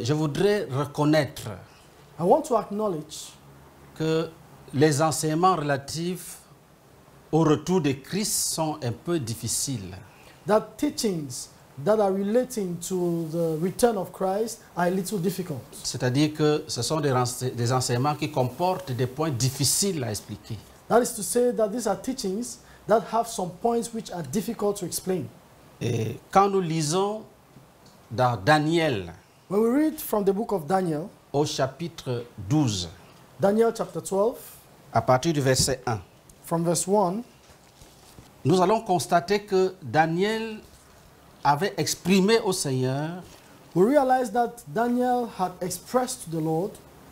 je voudrais reconnaître I want to acknowledge que les enseignements relatifs au retour de Christ sont un peu difficiles. that teachings that are relating to the return of Christ are a little difficult. C'est-à-dire que ce sont des enseignements qui comportent des points difficiles à expliquer. That is to say that these are teachings that have some points which are difficult to explain. Et quand nous lisons dans Daniel, When we read from the book of Daniel, au chapitre 12, Daniel chapter 12, à partir du verset 1, from verse 1, nous allons constater que Daniel avait exprimé au Seigneur we realize that Daniel had expressed to the Lord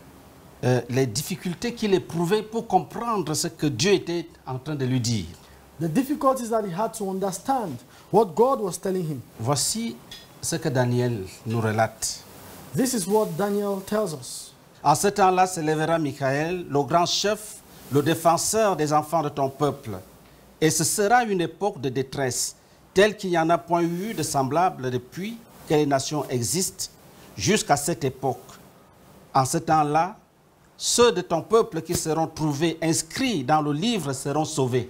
les difficultés qu'il éprouvait pour comprendre ce que Dieu était en train de lui dire. the difficulties that he had to understand what God was telling him. Voici ce que Daniel nous relate. This is what Daniel tells us. En ce temps-là s'élèvera Michaël, le grand chef, le défenseur des enfants de ton peuple. Et ce sera une époque de détresse, telle qu'il n'y en a point eu de semblable depuis que les nations existent jusqu'à cette époque. En ce temps-là, ceux de ton peuple qui seront trouvés inscrits dans le livre seront sauvés.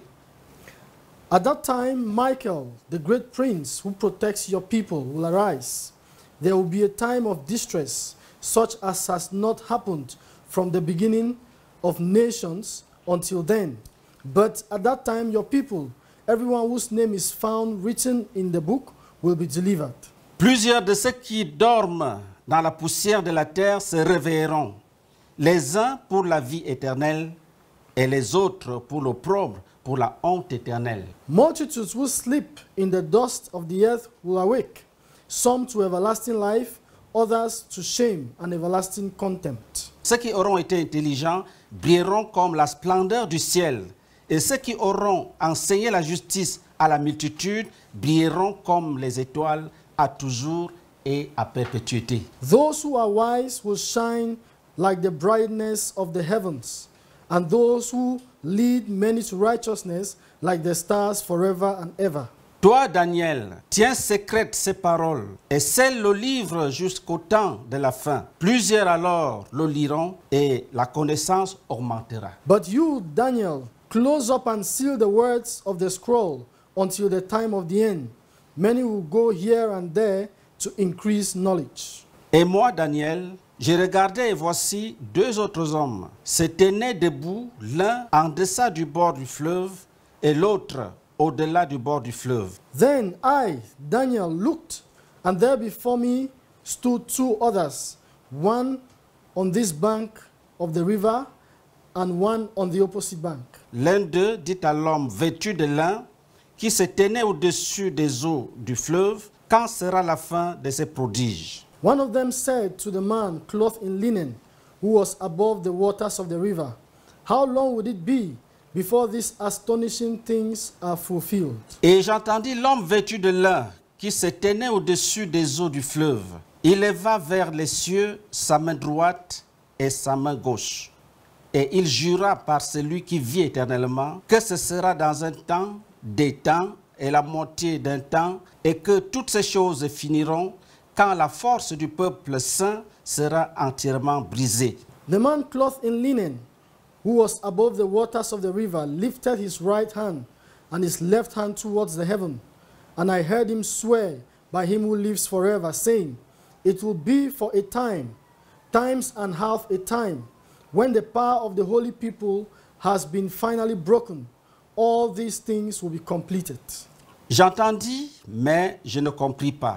At that time, Michael, the great prince who protects your people, will arise. There will be a time of distress, such as has not happened from the beginning of nations until then. But at that time, your people, everyone whose name is found written in the book, will be delivered. Plusieurs de ceux qui dorment dans la poussière de la terre se réveilleront, les uns pour la vie éternelle et les autres pour l'opprobre, pour la honte éternelle. Multitudes who sleep in the dust of the earth will awake, some to everlasting life, others to shame and everlasting contempt. Ceux qui auront été intelligents brilleront comme la splendeur du ciel, et ceux qui auront enseigné la justice à la multitude brilleront comme les étoiles à toujours et à perpétuité. Those who are wise will shine like the brightness of the heavens, and those who lead many to righteousness like the stars forever and ever. Toi, Daniel, tiens secrètes ces paroles et scelle le livre jusqu'au temps de la fin. Plusieurs alors le liront et la connaissance augmentera. But you, Daniel, close up and seal the words of the scroll until the time of the end. Many will go here and there to increase knowledge. Et moi, Daniel, j'ai regardé et voici deux autres hommes se tenaient debout, l'un en deçà du bord du fleuve et l'autre au-delà du bord du fleuve. Then I, Daniel, looked, and there before me stood two others, one on this bank of the river and one on the opposite bank. L'un d'eux dit à l'homme vêtu de lin qui se tenait au-dessus des eaux du fleuve, quand sera la fin de ces prodiges? One of them said to the man clothed in linen, who was above the waters of the river, how long would it be before these astonishing things are fulfilled? Et j'entendis l'homme vêtu de lin qui se tenait au-dessus des eaux du fleuve. Il leva vers les cieux sa main droite et sa main gauche. Et il jura par celui qui vit éternellement que ce sera dans un temps, des temps et la moitié d'un temps, et que toutes ces choses finiront quand la force du peuple saint sera entièrement brisée. The man clothed in linen, who was above the waters of the river, lifted his right hand and his left hand towards the heaven. And I heard him swear by him who lives forever, saying, it will be for a time, times and half a time, when the power of the holy people has been finally broken. All these things will be completed. J'entendis, mais je ne compris pas.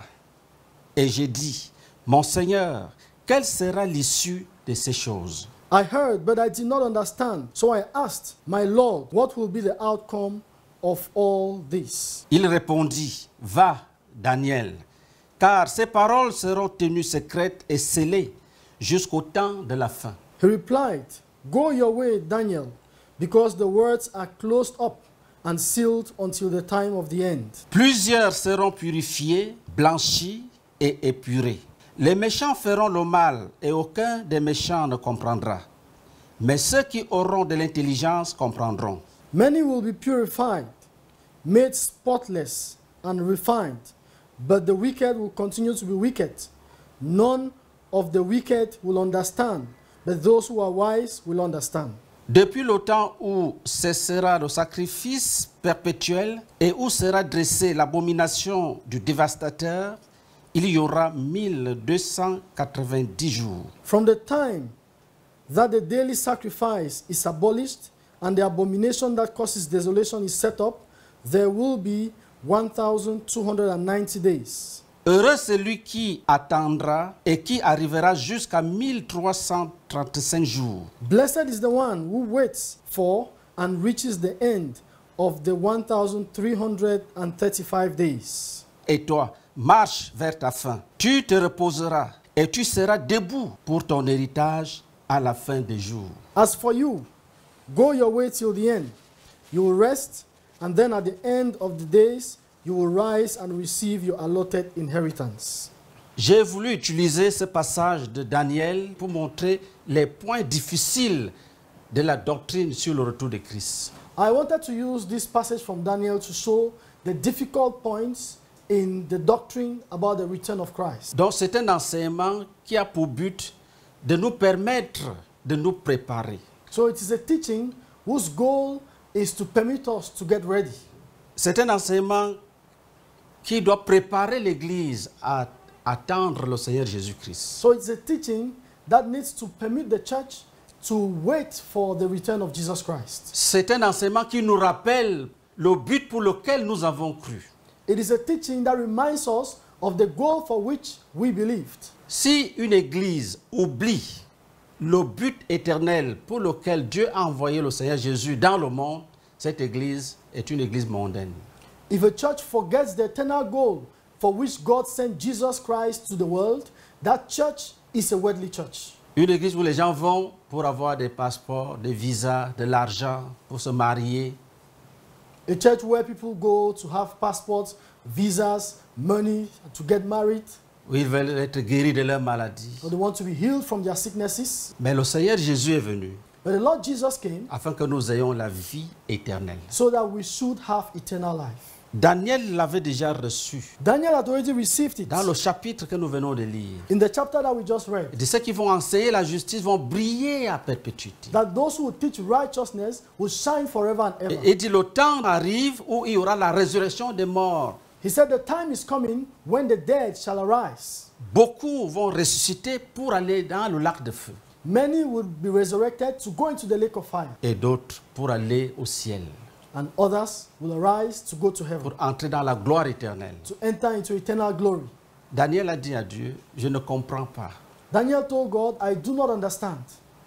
Et j'ai dit, mon Seigneur, quelle sera l'issue de ces choses? I heard, but I did not understand. So I asked, my Lord, what will be the outcome of all this? Il répondit, va, Daniel, car ces paroles seront tenues secrètes et scellées jusqu'au temps de la fin. He replied, go your way, Daniel, because the words are closed up and sealed until the time of the end. Plusieurs seront purifiés, blanchis et épurés. Les méchants feront le mal et aucun des méchants ne comprendra. Mais ceux qui auront de l'intelligence comprendront. Many will be purified, made spotless and refined, but the wicked will continue to be wicked. None of the wicked will understand, but those who are wise will understand. Depuis le temps où cessera le sacrifice perpétuel et où sera dressée l'abomination du dévastateur, il y aura 1290 jours. From the time that the daily sacrifice is abolished and the abomination that causes desolation is set up, there will be 1290 days. Heureux celui qui attendra et qui arrivera jusqu'à 1335 jours. Blessed is the one who waits for and reaches the end of the 1335 days. Et toi, marche vers ta fin. Tu te reposeras et tu seras debout pour ton héritage à la fin des jours. As for you, go your way till the end. You will rest, and then at the end of the days, you will rise and receive your allotted inheritance. J'ai voulu utiliser ce passage de Daniel pour montrer les points difficiles de la doctrine sur le retour de Christ. I wanted to use this passage from Daniel to show the difficult points in the doctrine about the return of Christ. Donc c'est un enseignement qui a pour but de nous permettre de nous préparer. So it is a teaching whose goal is to permit us to get ready. C'est un enseignement qui doit préparer l'Église à attendre le Seigneur Jésus-Christ. So it's a teaching that needs to permit the church to wait for the return of Jesus Christ. C'est un enseignement qui nous rappelle le but pour lequel nous avons cru. It is a teaching that reminds us of the goal for which we believed. Si une Église oublie le but éternel pour lequel Dieu a envoyé le Seigneur Jésus dans le monde, cette Église est une Église mondaine. If a church forgets the eternal goal for which God sent Jesus Christ to the world, that church is a worldly church. Une Église où les gens vont pour avoir des passeports, des visas, de l'argent, pour se marier. A church where people go to have passports, visas, money, to get married, Où ils veulent être guéris de leur maladie. or they want to be healed from their sicknesses. Mais le Seigneur Jésus est venu But the Lord Jesus came afin que nous ayons la vie éternelle. so that we should have eternal life. Daniel l'avait déjà reçu Daniel had already received it dans le chapitre que nous venons de lire. in the chapter that we just read. De ceux qui vont enseigner la justice vont briller à perpétuité. That those who teach righteousness will shine forever and ever. Et dit, le temps arrive où il y aura la résurrection des morts. He said the time is coming when the dead shall arise. Beaucoup vont ressusciter pour aller dans le lac de feu. Many will be resurrected to go into the lake of fire, Et d'autres pour aller au ciel, and others will arise to go to heaven, pour entrer dans la gloire éternelle. to enter into eternal glory. Daniel a dit à Dieu, je ne comprends pas. Daniel told God, I do not understand.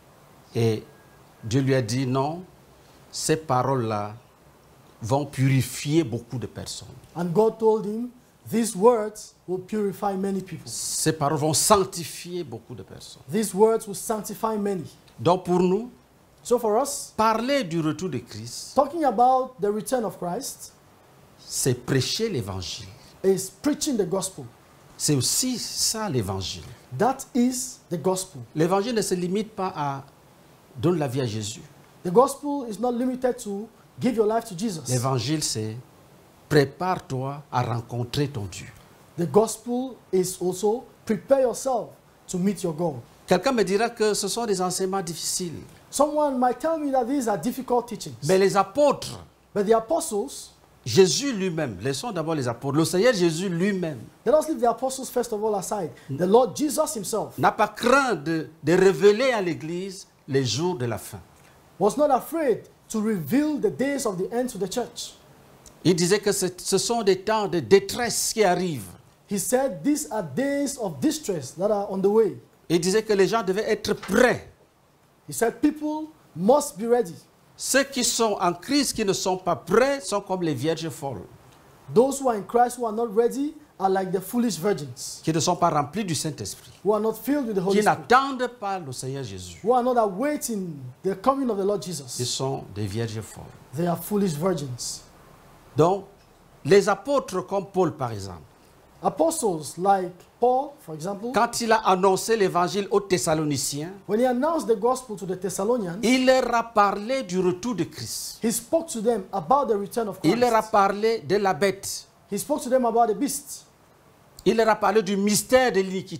Et Dieu lui a dit, non, ces paroles-là vont purifier beaucoup de personnes. And God told him, these words will purify many people. Ces paroles vont sanctifier beaucoup de personnes. These words will sanctify many. Donc pour nous, So for us, parler du retour de Christ, talking about the return of Christ c'est prêcher l'évangile. is preaching the gospel. C'est aussi ça l'évangile. That is the gospel. L'évangile ne se limite pas à donner la vie à Jésus. The gospel is not limited to give your life to Jesus. L'évangile, c'est prépare-toi à rencontrer ton Dieu. The gospel is also prepare yourself to meet your goal. Quelqu'un me dira que ce sont des enseignements difficiles. Someone might tell me that these are difficult teachings. Mais les apôtres, But the apostles, Jésus lui-même, laissons d'abord les apôtres, le Seigneur Jésus lui-même let us leave the apostles first of all aside. The Lord Jesus himself n'a pas craint de révéler à l'Église les jours de la fin. was not afraid to reveal the days of the end to the church. Il disait que ce sont des temps de détresse qui arrivent. He said these are days of distress that are on the way. Il disait que les gens devaient être prêts. He said people must be ready. Ceux qui sont en Christ, qui ne sont pas prêts, sont comme les vierges folles, Those who are in Christ who are not ready are like the foolish virgins, qui ne sont pas remplis du Saint-Esprit, who are not filled with the Holy qui Spirit, n'attendent pas le Seigneur Jésus. who are not awaiting the coming of the Lord Ils Jesus. sont des vierges folles. They are foolish virgins. Donc, les apôtres comme Paul, par exemple, Apostles like Paul, for example, quand il a annoncé l'évangile aux Thessaloniciens, when he announced the gospel to the Thessalonians, il leur a parlé du retour de Christ. he spoke to them about the return of Il leur a Christ. parlé de la bête. He spoke to them about the beast. Il leur a parlé du mystère de l'iniquité.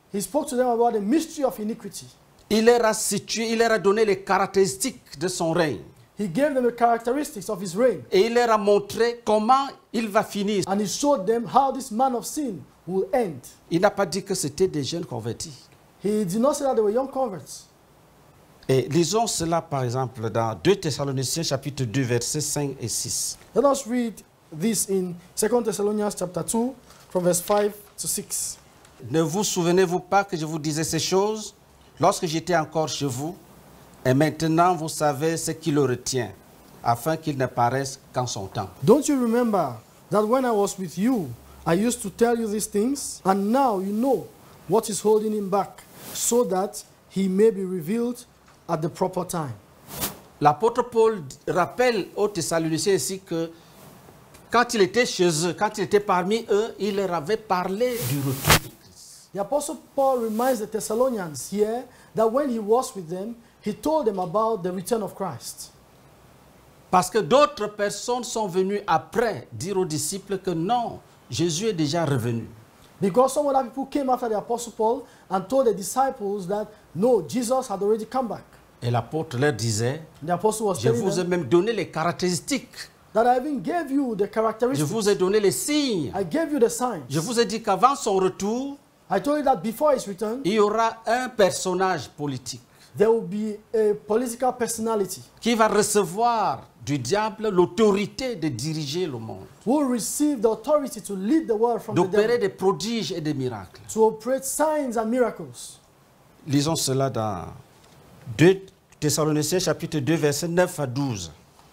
he spoke to them about the mystery of iniquity. Il leur a situé, il leur a donné les caractéristiques de son règne. He gave them the characteristics of his reign. Et il leur a montré comment il va finir. And he showed them how this man of sin will end. Il n'a pas dit que c'était des jeunes convertis. He did not say that they were young converts. Et lisons cela par exemple dans 2 Thessaloniciens chapitre 2 versets 5 et 6. Let us read this in 2 Thessalonians chapter 2 from verse 5 to 6. Ne vous souvenez-vous pas que je vous disais ces choses lorsque j'étais encore chez vous? Et maintenant vous savez ce qui le retient, afin qu'il ne paraisse qu'en son temps. Don't you remember that when I was with you, I used to tell you these things? And now you know what is holding him back, so that he may be revealed at the proper time. L'apôtre Paul rappelle aux Thessaloniciens ici que quand il était chez eux, quand il était parmi eux, il leur avait parlé du retour de Christ. The Apostle Paul reminds the Thessalonians here that when he was with them, he told them about the return of Christ. Parce que d'autres personnes sont venues après dire aux disciples que non, Jésus est déjà revenu. Because some other people came after the Apostle Paul and told the disciples that no, Jesus had already come back. Et l'apôtre leur disait, The Apostle was je telling vous ai them même donné les caractéristiques, that I even gave you the je characteristics. vous ai donné les signes, I gave you the signs. je vous ai dit qu'avant son retour, I told you that before his return, il y aura un personnage politique there will be a political personality qui va recevoir du diable l'autorité de diriger le monde, who will receive the authority to lead the world from the d'opérer devil, des prodiges et des miracles. to operate signs and miracles. Lisons cela dans 2 Thessaloniciens chapitre 2 versets 9 à 12.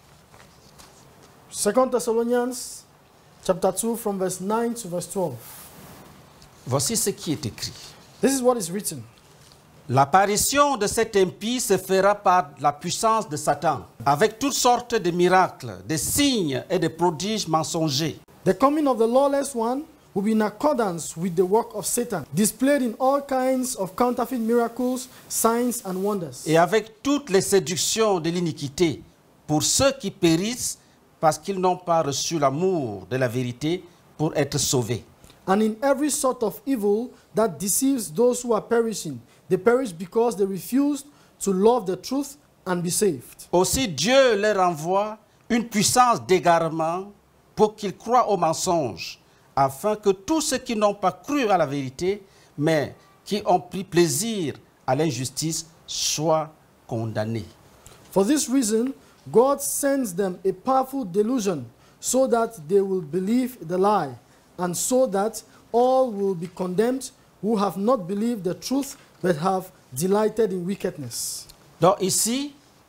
2 Thessalonians chapter 2 from verse 9 to verse 12. Voici ce qui est écrit. This is what is written. L'apparition de cet impie se fera par la puissance de Satan, avec toutes sortes de miracles, de signes et de prodiges mensongers, The coming of the lawless one will be in accordance with the work of Satan, displayed in all kinds of counterfeit miracles, signs, and wonders, et avec toutes les séductions de l'iniquité, pour ceux qui périssent parce qu'ils n'ont pas reçu l'amour de la vérité pour être sauvés. and in every sort of evil that deceives those who are perishing. They perish because they refused to love the truth and be saved. Aussi Dieu leur envoie une puissance d'égarement pour qu'ils croient aux mensonges, afin que tous ceux qui n'ont pas cru à la vérité, mais qui ont pris plaisir à l'injustice, soient condamnés. For this reason, God sends them a powerful delusion so that they will believe the lie, and so that all will be condemned who have not believed the truth but have delighted in wickedness. Donc ici,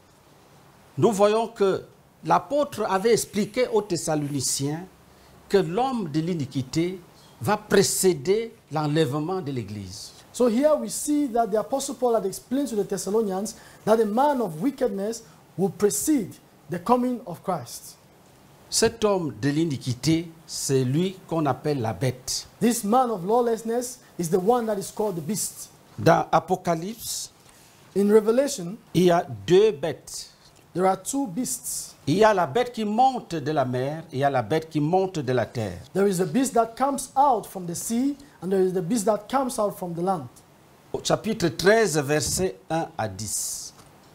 nous voyons que l'apôtre avait expliqué aux Thessaloniciens que l'homme de l'iniquité va précéder l'enlèvement de l'Église. So here we see that the Apostle Paul had explained to the Thessalonians that a man of wickedness will precede the coming of Christ. Cet homme de l'iniquité, c'est lui qu'on appelle la bête. This man of lawlessness is the one that is called the beast. Dans Apocalypse, In Revelation, il y a deux bêtes. there are two beasts. Il y a la bête qui monte de la mer, et il y a la bête qui monte de la terre. There is the beast that comes out from the sea, and there is the beast that comes out from the land. Au chapitre 13, versets 1 à 10.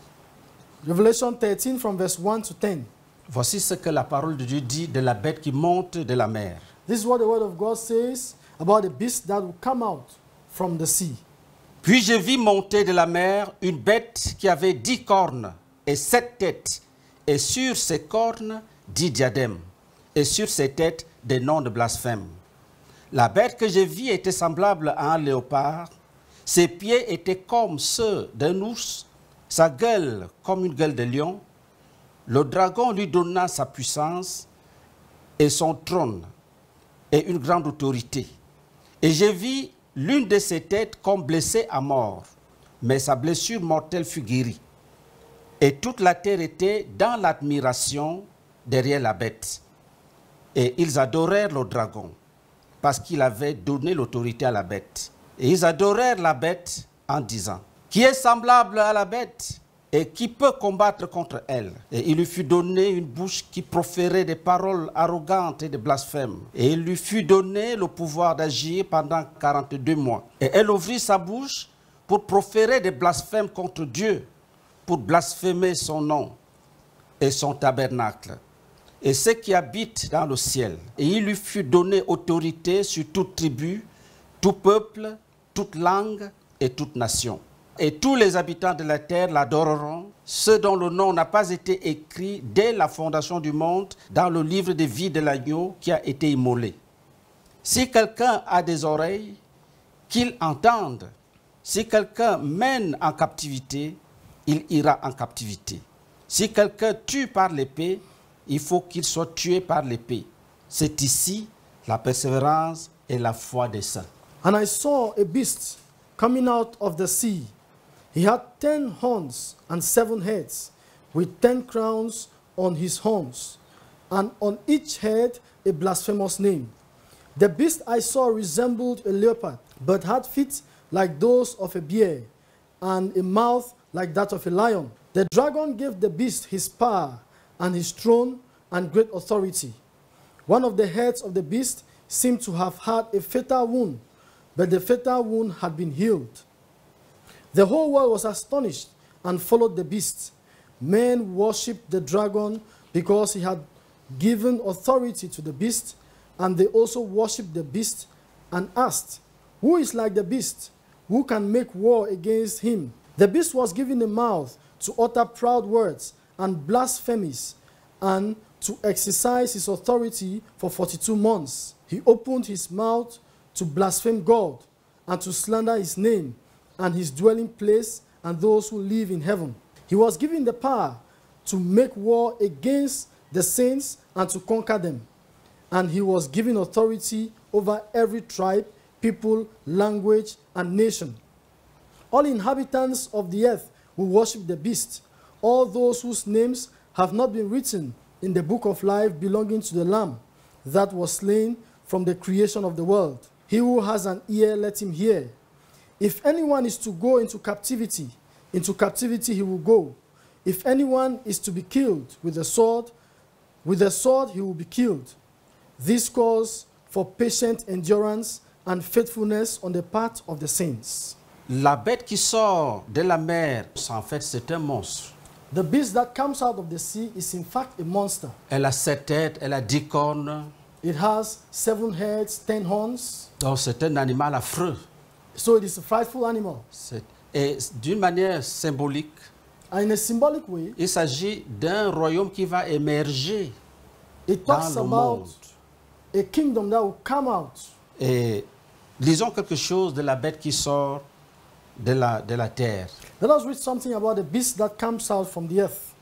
Revelation 13 from verse 1 to 10. Voici ce que la parole de Dieu dit de la bête qui monte de la mer. This is what the word of God says about the beast that will come out from the sea. Puis je vis monter de la mer une bête qui avait 10 cornes et 7 têtes, et sur ses cornes 10 diadèmes, et sur ses têtes des noms de blasphème. La bête que je vis était semblable à un léopard, ses pieds étaient comme ceux d'un ours, sa gueule comme une gueule de lion. Le dragon lui donna sa puissance et son trône et une grande autorité. Et je vis l'une de ses têtes comme blessée à mort, mais sa blessure mortelle fut guérie. Et toute la terre était dans l'admiration derrière la bête. Et ils adorèrent le dragon, parce qu'il avait donné l'autorité à la bête. Et ils adorèrent la bête en disant, qui est semblable à la bête, et qui peut combattre contre elle? Et il lui fut donné une bouche qui proférait des paroles arrogantes et des blasphèmes. Et il lui fut donné le pouvoir d'agir pendant 42 mois. Et elle ouvrit sa bouche pour proférer des blasphèmes contre Dieu, pour blasphémer son nom et son tabernacle, et ceux qui habitent dans le ciel. Et il lui fut donné autorité sur toute tribu, tout peuple, toute langue et toute nation. Et tous les habitants de la terre l'adoreront, ceux dont le nom n'a pas été écrit dès la fondation du monde dans le livre de vie de l'agneau qui a été immolé. Si quelqu'un a des oreilles, qu'il entende. Si quelqu'un mène en captivité, il ira en captivité. Si quelqu'un tue par l'épée, il faut qu'il soit tué par l'épée. C'est ici la persévérance et la foi des saints. And I saw a beast coming out of the sea. He had 10 horns and 7 heads, with 10 crowns on his horns, and on each head a blasphemous name. The beast I saw resembled a leopard, but had feet like those of a bear, and a mouth like that of a lion. The dragon gave the beast his power, and his throne, and great authority. One of the heads of the beast seemed to have had a fatal wound, but the fatal wound had been healed. The whole world was astonished and followed the beast. Men worshipped the dragon because he had given authority to the beast, and they also worshipped the beast and asked, "Who is like the beast? Who can make war against him?" The beast was given a mouth to utter proud words and blasphemies, and to exercise his authority for 42 months. He opened his mouth to blaspheme God and to slander his name and his dwelling place and those who live in heaven. He was given the power to make war against the saints and to conquer them. And he was given authority over every tribe, people, language, and nation. All inhabitants of the earth will worship the beast, all those whose names have not been written in the book of life belonging to the Lamb that was slain from the creation of the world. He who has an ear, let him hear. If anyone is to go into captivity he will go. If anyone is to be killed with the sword he will be killed. This calls for patient endurance and faithfulness on the part of the saints. La bête qui sort de la mer, en fait, c'est un monstre. The beast that comes out of the sea is in fact a monster. Elle a 7 têtes, elle a 10 cornes. It has 7 heads, 10 horns. Donc c'est un animal affreux. So it is a frightful animal. Et d'une manière symbolique, And in a symbolic way, il s'agit d'un royaume qui va émerger it dans talks le about monde. a kingdom that will come out. Et lisons quelque chose de la bête qui sort de la terre. Let us read something about the beast that comes out from the earth.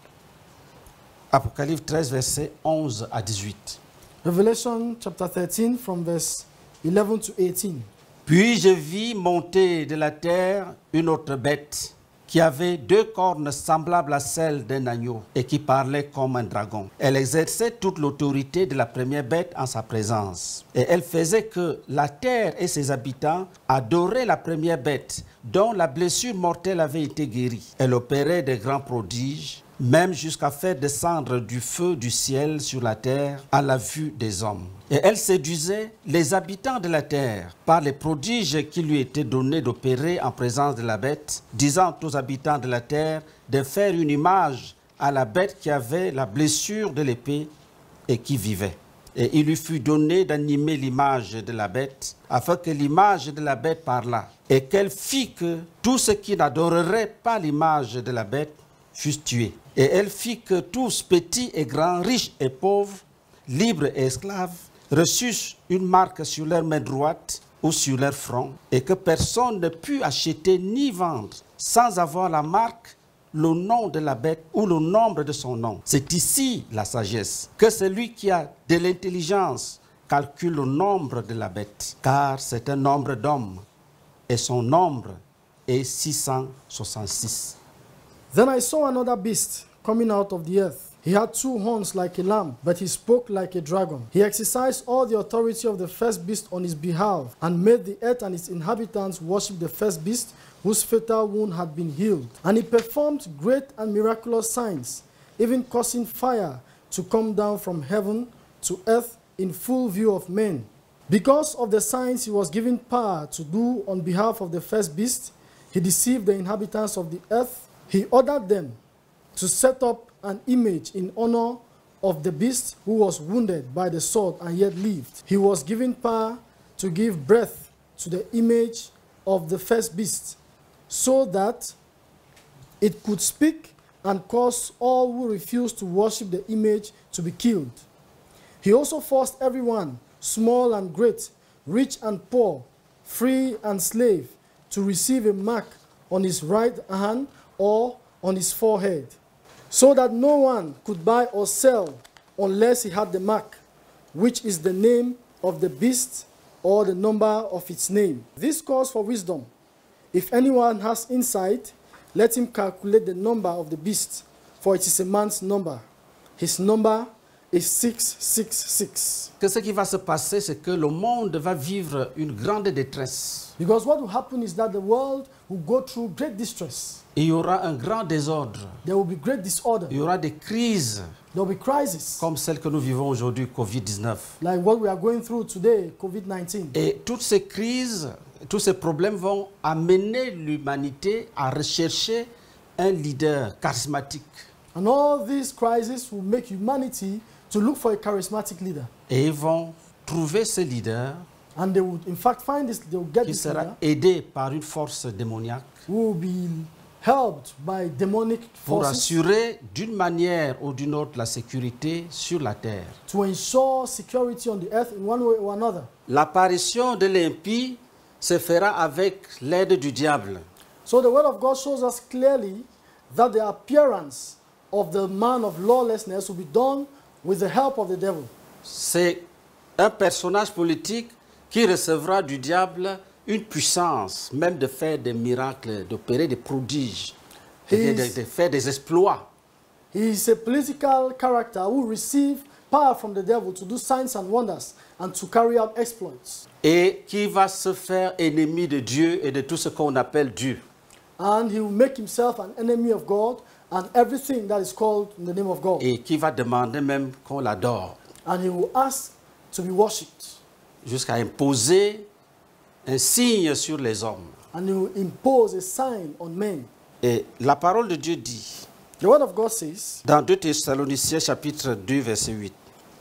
Apocalypse 13, versets 11 à 18. Revelation chapter 13 from verse 11 to 18. Puis je vis monter de la terre une autre bête qui avait 2 cornes semblables à celles d'un agneau et qui parlait comme un dragon. Elle exerçait toute l'autorité de la première bête en sa présence. Et elle faisait que la terre et ses habitants adoraient la première bête dont la blessure mortelle avait été guérie. Elle opérait de grands prodiges, même jusqu'à faire descendre du feu du ciel sur la terre à la vue des hommes. Et elle séduisait les habitants de la terre par les prodiges qui lui étaient donnés d'opérer en présence de la bête, disant aux habitants de la terre de faire une image à la bête qui avait la blessure de l'épée et qui vivait. Et il lui fut donné d'animer l'image de la bête, afin que l'image de la bête parlât, et qu'elle fit que tous ceux qui n'adoreraient pas l'image de la bête fussent tués. Et elle fit que tous, petits et grands, riches et pauvres, libres et esclaves, reçussent une marque sur leur main droite ou sur leur front, et que personne ne put acheter ni vendre sans avoir la marque, le nom de la bête ou le nombre de son nom. C'est ici la sagesse, que celui qui a de l'intelligence calcule le nombre de la bête, car c'est un nombre d'hommes, et son nombre est 666. Then I saw another beast coming out of the earth. He had 2 horns like a lamb, but he spoke like a dragon. He exercised all the authority of the first beast on his behalf, and made the earth and its inhabitants worship the first beast, whose fatal wound had been healed. And he performed great and miraculous signs, even causing fire to come down from heaven to earth in full view of men. Because of the signs he was given power to do on behalf of the first beast, he deceived the inhabitants of the earth. He ordered them to set up an image in honor of the beast who was wounded by the sword and yet lived. He was given power to give breath to the image of the first beast, so that it could speak and cause all who refused to worship the image to be killed. He also forced everyone, small and great, rich and poor, free and slave, to receive a mark on his right hand or on his forehead, so that no one could buy or sell unless he had the mark, which is the name of the beast or the number of its name. This calls for wisdom. If anyone has insight, let him calculate the number of the beast, for it is a man's number. His number is 666. Que ce qui va se passer, c'est que le monde va vivre une grande détresse. Because what will happen is that the world will go through great distress. Il y aura un grand désordre. There will be great disorder. Il y aura des crises There will be crises, comme celle que nous vivons aujourd'hui, Covid-19. like what we are going through today, COVID-19. Et toutes ces crises, tous ces problèmes vont amener l'humanité à rechercher un leader charismatique. And all these crises will make humanity to look for a charismatic leader. Et ils vont trouver ce leader And they would, in fact, find this, they will get qui this sera leader aidé par une force démoniaque who will be helped by demonic pour forces assurer d'une manière ou d'une autre la sécurité sur la terre. to ensure security on the earth in one way or another. L'apparition de l'impie se fera avec l'aide du diable. So the word of God shows us clearly that the appearance of the man of lawlessness will be done with the help of the devil. C'est un personnage politique qui recevra du diable une puissance, même de faire des miracles, d'opérer des prodiges, de faire des exploits. He is a political character who receive power from the devil to do signs and wonders and to carry out exploits. Et qui va se faire ennemi de Dieu et de tout ce qu'on appelle Dieu. And he will make himself an enemy of God and everything that is called in the name of God. Et qui va demander même qu'on l'adore. And he will ask to be worshipped. Jusqu'à imposer un signe sur les hommes. And he will impose a sign on men. Et la parole de Dieu dit, The word of God says dans 2 Thessaloniciens chapitre 2 verset 8,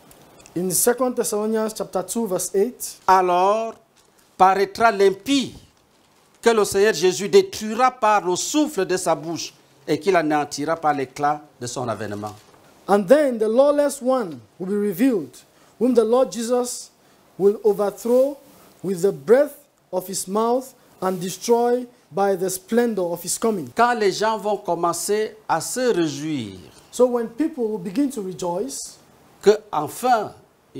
in 2 Thessalonians chapter 2 verse 8, alors paraîtra l'impie que le Seigneur Jésus détruira par le souffle de sa bouche et qu'il anéantira par l'éclat de son avènement. and then the lawless one will be revealed, whom the Lord Jesus will overthrow with the breath of his mouth and destroy by the splendor of his coming. Quand les gens vont commencer à se réjouir So when people will begin to rejoice que enfin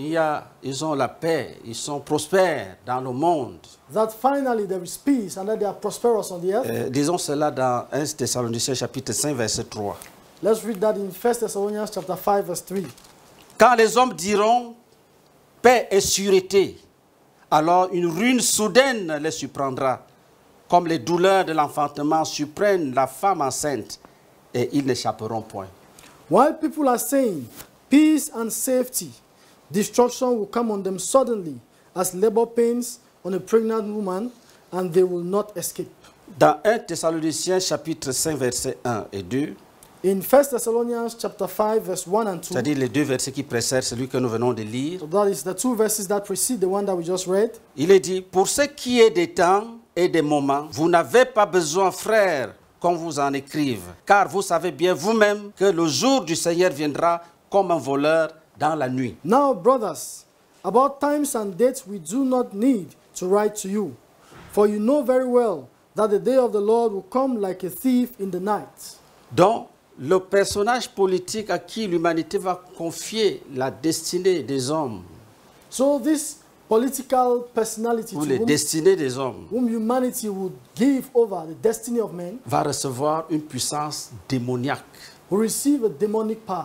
ils ont la paix, ils sont prospères dans le monde. that finally there is peace and that they are prosperous on the earth. Disons cela dans 1 Thessaloniciens chapitre 5 verset 3. Let's read that in 1 Thessalonians chapter 5 verse 3. Quand les hommes diront paix et sûreté, alors une ruine soudaine les surprendra, comme les douleurs de l'enfantement surprennent la femme enceinte, et ils n'échapperont point. While people are saying peace and safety, destruction will come on them suddenly as labor pains on a pregnant woman, and they will not escape. Dans 1 Thessaloniciens chapitre 5 versets 1 et 2, In 1 Thessalonians chapter 5 verse 1 and 2, c'est-à-dire les deux versets qui précèdent celui que nous venons de lire, so that is the 2 verses that precede the one that we just read. il est dit, pour ce qui est des temps et des moments, vous n'avez pas besoin, frères, qu'on vous en écrive, car vous savez bien vous-même que le jour du Seigneur viendra comme un voleur dans la nuit. Now, brothers, about times and dates we do not need to write to you, for you know very well that the day of the Lord will come like a thief in the night. Donc, le personnage politique à qui l'humanité va confier la destinée des hommes, So this political personality ou to les destinées des hommes, whom humanity would give over the destiny of men va recevoir une puissance démoniaque. will receive a demonic power.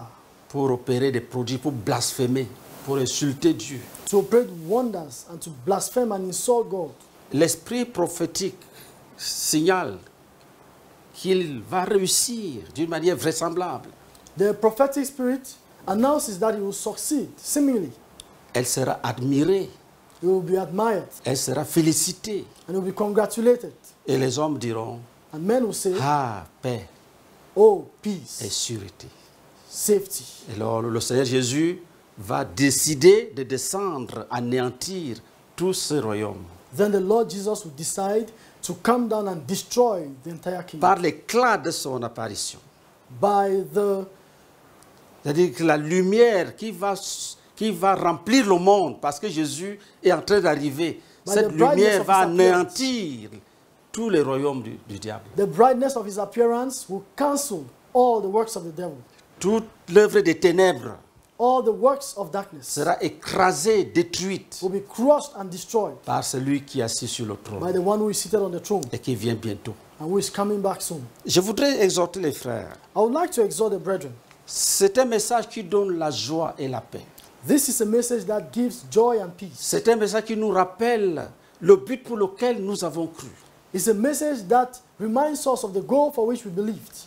pour opérer des prodiges, pour blasphémer, pour insulter Dieu. to operate wonders and to blaspheme and insult God. L'esprit prophétique signale qu'il va réussir d'une manière vraisemblable. The prophetic spirit announces that he will succeed, seemingly. Elle sera admirée, He will be admired elle sera félicitée. and he will be congratulated. Et les hommes diront, And men will say, ah, paix oh, et peace, sûreté. safety. Et alors le Seigneur Jésus va décider de descendre, anéantir tout ce royaume Then the Lord Jesus will decide to come down and destroy the entire kingdom par l'éclat de son apparition. by the C'est-à-dire que la lumière qui va remplir le monde, parce que Jésus est en train d'arriver, By cette the brightness lumière of va his appearance. anéantir tous les royaumes du diable. the brightness of his appearance will cancel all the works of the devil. Toute l'œuvre des ténèbres All the works of darkness sera écrasée, détruite will be crushed and destroyed par celui qui est assis sur le by trône the one who is seated on the throne et qui vient bientôt. and who is coming back soon. Je voudrais exhorter les frères. I would like to exhort the brethren. C'est un message qui donne la joie et la paix. This is a message that gives joy and peace. C'est un message qui nous rappelle le but pour lequel nous avons cru. It's a message that reminds us of the goal for which we believed.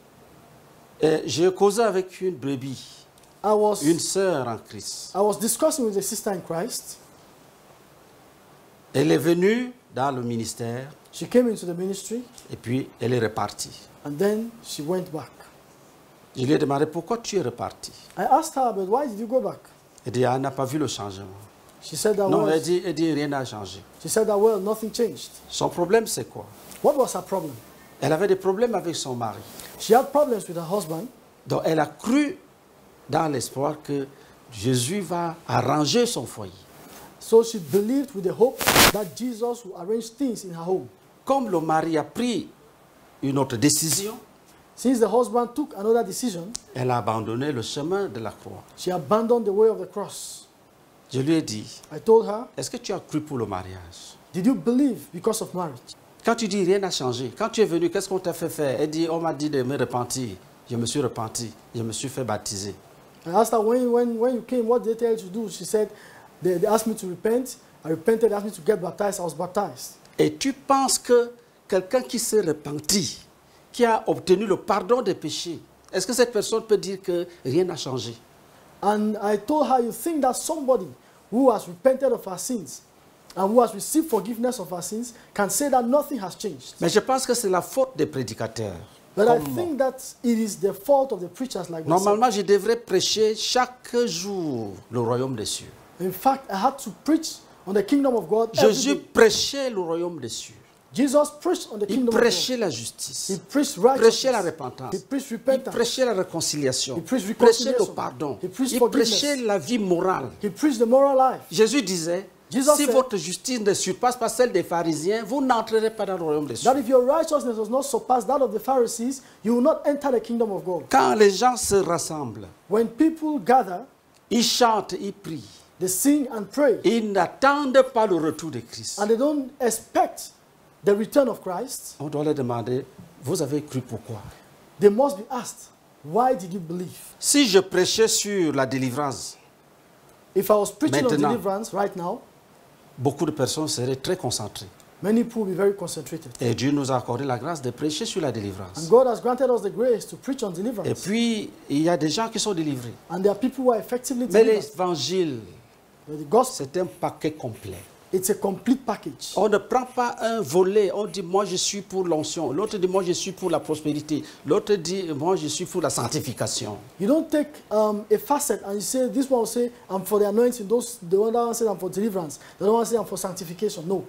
Et j'ai causé avec une brebis, une sœur en Christ. I was discussing with a sister in Christ. Elle est venue dans le ministère She came into the ministry et puis elle est repartie. and then she went back. Je lui ai demandé pourquoi tu es repartie. I asked her, but why did you go back? Elle dit, ah, elle n'a pas vu le changement. She said that Non, elle well, dit rien n'a changé. nothing changed. Son problème, c'est quoi? What was her problem? Elle avait des problèmes avec son mari. She had problems with her husband, Donc elle a cru dans l'espoir que Jésus va arranger son foyer. so she believed with the hope that Jesus would arrange things in her home. Comme le mari a pris une autre décision, Since the husband took another decision, elle a abandonné le chemin de la croix. she abandoned the way of the cross. Je lui ai dit, I told her, est-ce que tu as cru pour le mariage? did you believe because of marriage? Quand tu dis rien n'a changé, quand tu es venu, qu'est-ce qu'on t'a fait faire? Elle dit, on m'a dit de me repentir. Je me suis repenti, je me suis fait baptiser. I asked her, when you came, what did they tell you to do? She said, they asked me to repent. I repented, they asked me to get baptized. I was baptized. Et tu penses que quelqu'un qui s'est repenti, qui a obtenu le pardon des péchés, est-ce que cette personne peut dire que rien n'a changé? And I told her, you think that somebody who has repented of her sins and who has received forgiveness of her sins can say that nothing has changed. Mais je pense que c'est la faute des prédicateurs. But I Comme moi. think that it is the fault of the preachers like myself. Normalement, je devrais prêcher chaque jour le royaume des cieux. In fact, I had to preach on the kingdom of God every Jésus day. prêchait le royaume des cieux. Jesus preached on the Il kingdom of prêchait God. la He justice. preached Il prêchait la righteousness. repentance. He preached Il repentance. prêchait la réconciliation. He preached Il prêchait le reconciliation. pardon. He preached Il forgiveness. prêchait la vie morale. He preached the moral life. Jésus disait, Jesus si said- votre justice ne surpasse pas celle des pharisiens, vous n'entrerez pas dans le royaume des cieux. That if your righteousness does not surpass that of the Pharisees, you will not enter the kingdom of God. Quand les gens se rassemblent, When people gather, ils chantent, ils prient. they sing and pray, Ils n'attendent pas le retour de Christ. and they don't expect the return of Christ. On doit leur demander, vous avez cru pourquoi? They must be asked, why did you believe? Si je prêchais sur la délivrance, If I was preaching on Maintenant. deliverance right now, beaucoup de personnes seraient très concentrées. many people will be very concentrated. Et Dieu nous a accordé la grâce de prêcher sur la And délivrance. God has granted us the grace to preach on Et deliverance. puis, il y a des gens qui sont délivrés. And there are people who are effectively Mais delivered. l'évangile, But the gospel, c'est un paquet complet. it's a complete package. On ne prend pas un volet, on dit moi je suis pour l'onction, l'autre dit moi je suis pour la prospérité, l'autre dit moi je suis pour la sanctification. You don't take a facet and you say, this one will say, I'm for the anointing, the other one says, I'm for deliverance, the other one says, I'm for sanctification. No.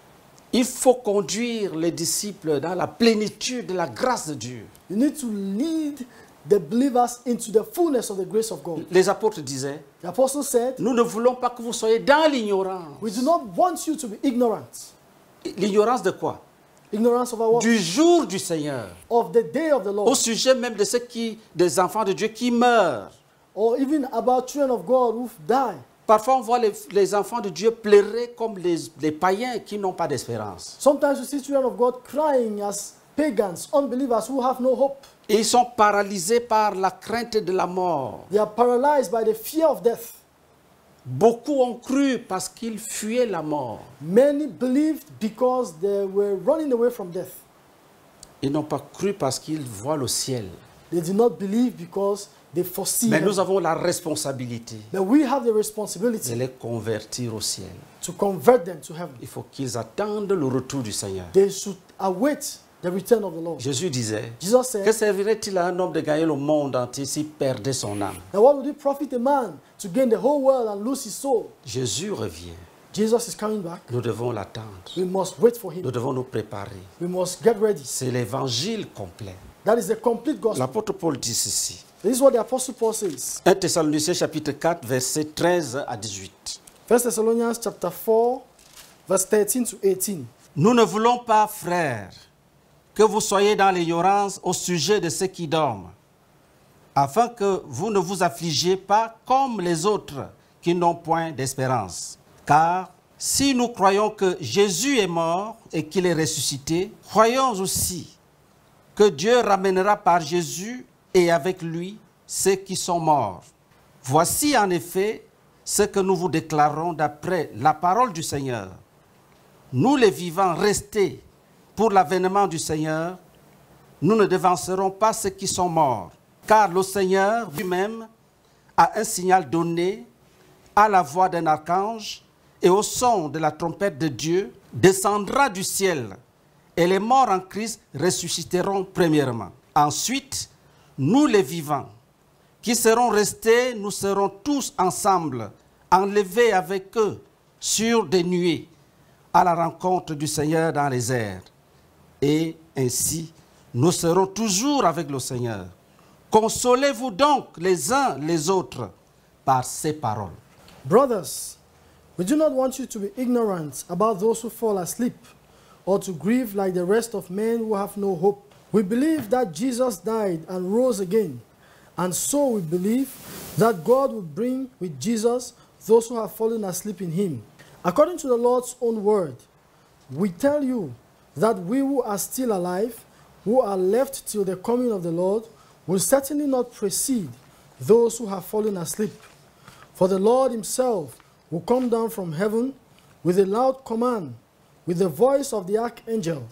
Il faut conduire les disciples dans la plénitude de la grâce de Dieu. You need to lead the believers into the fullness of the grace of God. Les apôtres disaient, The apostle said, nous ne voulons pas que vous soyez dans l'ignorance. we do not want you to be ignorant. L'ignorance de quoi? Ignorance of our what? Du jour du Seigneur. Of the day of the Au Lord. sujet même de des enfants de Dieu qui meurent. Or even about children of God who die. Parfois, on voit les enfants de Dieu pleurer comme les païens qui n'ont pas d'espérance. Sometimes you see children of God crying as pagans, unbelievers who have no hope. Ils sont paralysés par la crainte de la mort. They are paralyzed by the fear of death. Beaucoup ont cru parce qu'ils fuyaient la mort. Many believed because they were running away from death. Ils n'ont pas cru parce qu'ils voient le ciel. They did not believe because they foresee Mais heaven. nous avons la responsabilité But we have the de responsibility les convertir au ciel. to convert them to heaven. Il faut qu'ils attendent le retour du Seigneur. They should await the return of the Lord. Jésus disait, Jesus que said, servirait-il à un homme de gagner le monde entier s'il perdait son âme? now what would it profit a man to gain the whole world and lose his soul? Jésus revient. Jesus is coming back. Nous devons l'attendre. We must wait for Nous him. devons nous préparer. We must get ready. C'est l'évangile complet. That is the complete gospel. L'apôtre Paul dit ceci. This is what the Apostle Paul says. 1 Thessaloniciens chapitre 4, versets 13 à 18. 1 Thessalonians chapter 4, verse 13 to 18. Nous ne voulons pas, frères, que vous soyez dans l'ignorance au sujet de ceux qui dorment, afin que vous ne vous affligiez pas comme les autres qui n'ont point d'espérance. Car si nous croyons que Jésus est mort et qu'il est ressuscité, croyons aussi que Dieu ramènera par Jésus et avec lui ceux qui sont morts. Voici en effet ce que nous vous déclarons d'après la parole du Seigneur. Nous les vivants restés pour l'avènement du Seigneur, nous ne devancerons pas ceux qui sont morts, car le Seigneur lui-même a un signal donné à la voix d'un archange et au son de la trompette de Dieu, descendra du ciel, et les morts en Christ ressusciteront premièrement. Ensuite, nous les vivants, qui serons restés, nous serons tous ensemble, enlevés avec eux sur des nuées, à la rencontre du Seigneur dans les airs. Et ainsi, nous serons toujours avec le Seigneur. Consolez-vous donc les uns les autres par ces paroles. Brothers, we do not want you to be ignorant about those who fall asleep, or to grieve like the rest of men who have no hope. We believe that Jesus died and rose again, and so we believe that God will bring with Jesus those who have fallen asleep in him. According to the Lord's own word, we tell you that we who are still alive, who are left till the coming of the Lord, will certainly not precede those who have fallen asleep. For the Lord himself will come down from heaven with a loud command, with the voice of the archangel,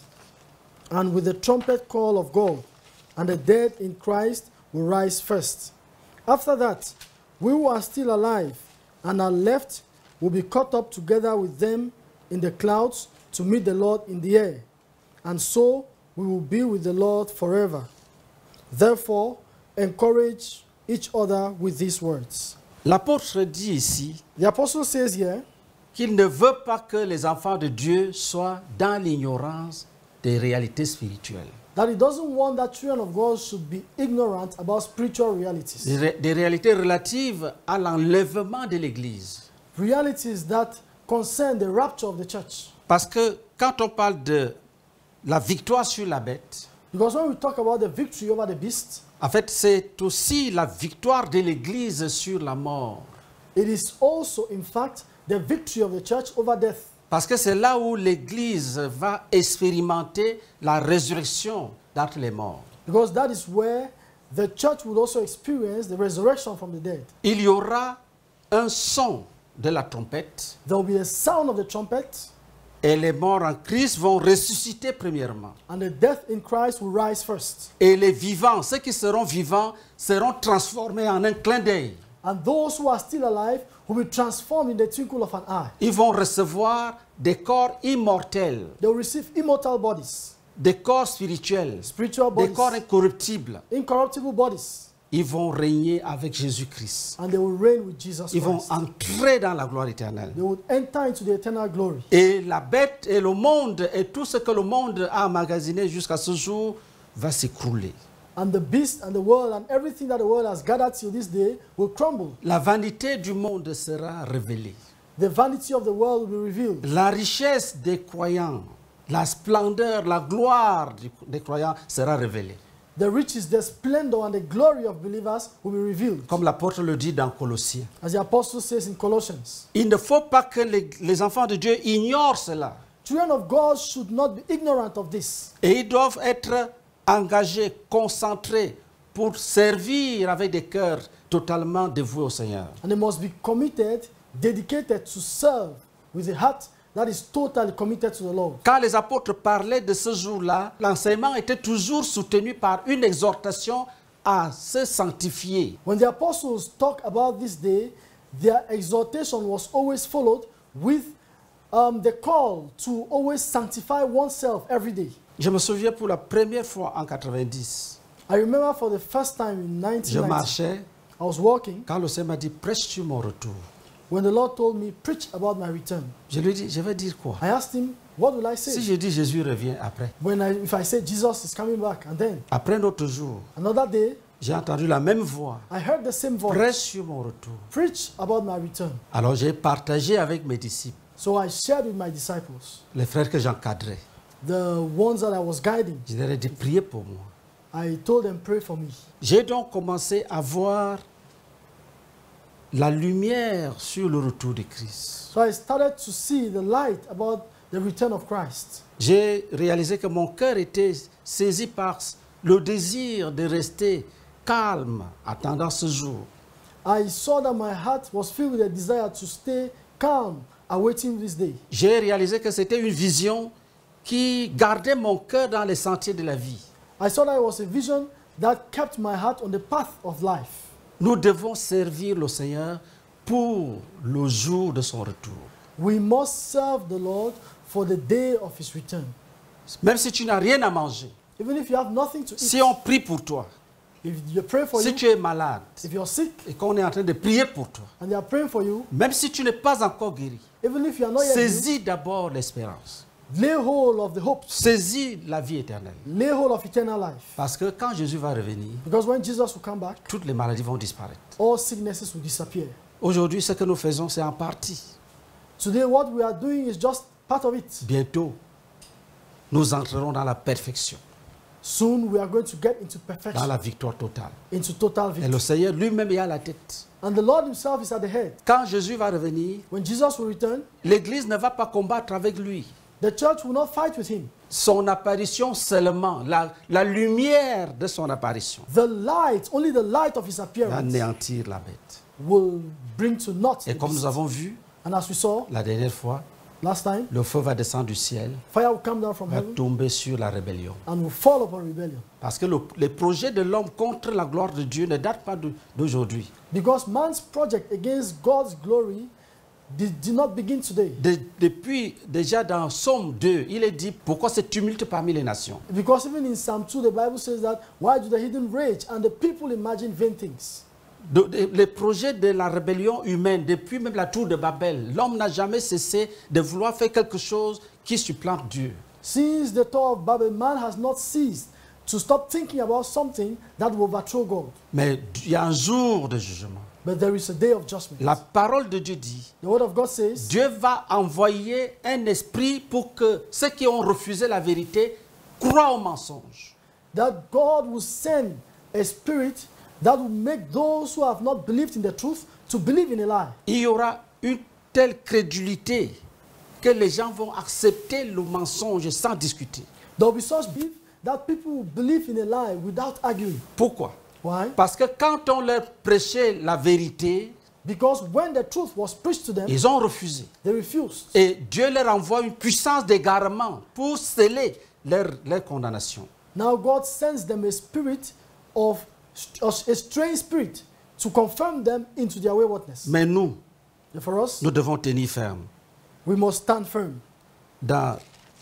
and with the trumpet call of God, and the dead in Christ will rise first. After that, we who are still alive and are left will be caught up together with them in the clouds to meet the Lord in the air, and so we will be with the Lord forever. Therefore, encourage each other with these words. L'apôtre dit ici The apostle says here qu'il ne veut pas que les enfants de Dieu soient dans l'ignorance des réalités spirituelles, that he doesn't want that children of God should be ignorant about spiritual realities. des réalités relatives à l'enlèvement de l'Église. Realities that concern the rapture of the church. Parce que quand on parle de la victoire sur la bête, Because when we talk about the victory over the beast, en fait, c'est aussi la victoire de l'Église sur la mort. it is also, in fact, the victory of the church over death. Parce que c'est là où l'Église va expérimenter la résurrection d'entre les morts. Because that is where the church will also experience the resurrection from the dead. Il y aura un son de la trompette There will be a sound of the trumpet, et les morts en Christ vont ressusciter premièrement. and the death in Christ will rise first. Et les vivants, ceux qui seront vivants, seront transformés en un clin d'œil. And those who are still alive will be transformed in the twinkle of an eye. Ils vont recevoir des corps immortels, They will receive immortal bodies, des corps spirituels, spiritual des bodies, corps incorruptibles. incorruptible bodies, Ils vont régner avec Jésus-Christ. and they will reign with Jesus Ils vont Christ. entrer dans la gloire éternelle. They will enter into the eternal glory. Et la bête et le monde et tout ce que le monde a emmagasiné jusqu'à ce jour va s'écrouler. And the beast and the world and everything that the world has gathered till this day will crumble. La vanité du monde sera révélée. The vanity of the world will be revealed. La richesse des croyants, la splendeur, la gloire des croyants sera révélée. The riches, the splendor, and the glory of believers will be revealed. Comme l'apôtre le dit dans Colossiens. As the apostle says in Colossians. Il ne faut pas que les enfants de Dieu ignorent cela. Children of God should not be ignorant of this. Et ils doivent être engagés, concentrés pour servir avec des cœurs totalement dévoués au Seigneur. And they must be committed, dedicated to serve with a heart that is totally committed to the Lord. Quand les apôtres parlaient de ce jour-là, l'enseignement était toujours soutenu par une exhortation à se sanctifier. When the apostles talk about this day, their exhortation was always followed with the call to always sanctify oneself every day. Je me souviens pour la première fois en 90, I remember for the first time in je 1990, marchais I was walking quand le Seigneur m'a dit prêche sur mon retour. when the Lord told me, preach about my return. Je lui ai dit, je vais dire quoi? I asked him, what will I say? Si je dis Jésus revient après, If I say Jesus is coming back, and then après un autre jour, another day, j'ai entendu la même voix, I heard the same voice, prêche sur mon retour. preach about my return. Alors j'ai partagé avec mes disciples, So I shared with my disciples, les frères que j'encadrais. the ones that I was guiding. Je leur ai dit, priez pour moi. I told them, pray for me. J'ai donc commencé à voir la lumière sur le retour de Christ. So I started to see the light about the return of Christ. J'ai réalisé que mon cœur était saisi par le désir de rester calme attendant ce jour. I saw that my heart was filled with a desire to stay calm, awaiting this day. J'ai réalisé que c'était une vision qui gardait mon cœur dans les sentiers de la vie. I saw that it was a vision that kept my heart on the path of life. Nous devons servir le Seigneur pour le jour de son retour. We must serve the Lord for the day of his return. Même si tu n'as rien à manger, Even if you have nothing to eat, si on prie pour toi, if you pray for si you, tu es malade if you're sick et qu'on est en train de prier pour toi, and they are praying for you, même si tu n'es pas encore guéri, even if you are not yet healed, saisis d'abord l'espérance. lay hold of the hopes, Saisis la vie éternelle. lay hold of eternal life. Parce que quand Jésus va revenir, Because when Jesus will come back, toutes les maladies vont disparaître. all sicknesses will disappear. Aujourd'hui, ce que nous faisons, c'est en partie. Today, what we are doing is just part of it. Bientôt, nous entrerons dans la perfection, Soon, we are going to get into dans perfection, la victoire totale. into total Et victory. le Seigneur lui-même est à la tête. And the Lord himself is at the head. Quand Jésus va revenir, When Jesus will return, l'Église ne va pas combattre avec lui. the church will not fight with him. Son apparition seulement, la lumière de son apparition, The light, only the light of his va appearance, anéantir la bête. will bring to naught Et the comme nous beast. avons vu And as we saw la dernière fois, last time, le feu va descendre du ciel, fire will come down from va heaven tomber sur la rébellion. and will fall upon rebellion. Parce que les projets de l'homme contre la gloire de Dieu ne datent pas d'aujourd'hui. Because man's project against God's glory did not begin today. Depuis déjà dans Somme 2, il est dit pourquoi ce tumulte parmi les nations. Because even in Psalm 2, the Bible says that, why do the hidden rage and the people imagine vain things? Les projets de la rébellion humaine, depuis même la tour de Babel, l'homme n'a jamais cessé de vouloir faire quelque chose qui supplante Dieu. Since the Tower of Babel, man has not ceased to stop thinking about something that will overthrow God. Mais il y a un jour de jugement. But there is a day of judgment. La parole de Dieu dit, The word of God says, Dieu va envoyer un esprit pour que ceux qui ont refusé la vérité croient au mensonge. that God will send a spirit that will make those who have not believed in the truth to believe in a lie. Il y aura une telle crédulité que les gens vont accepter le mensonge sans discuter. There will be such belief that people will believe in a lie without arguing. Pourquoi? Why? Parce que quand on leur prêchait la vérité, Because when the truth was preached to them, ils ont refusé. they refused. Et Dieu leur envoie une puissance d'égarement pour sceller leur condamnation. Now God sends them a spirit of a strange spirit to confirm them into their waywardness. Mais nous, And for us, nous devons tenir ferme. we must stand firm. Dans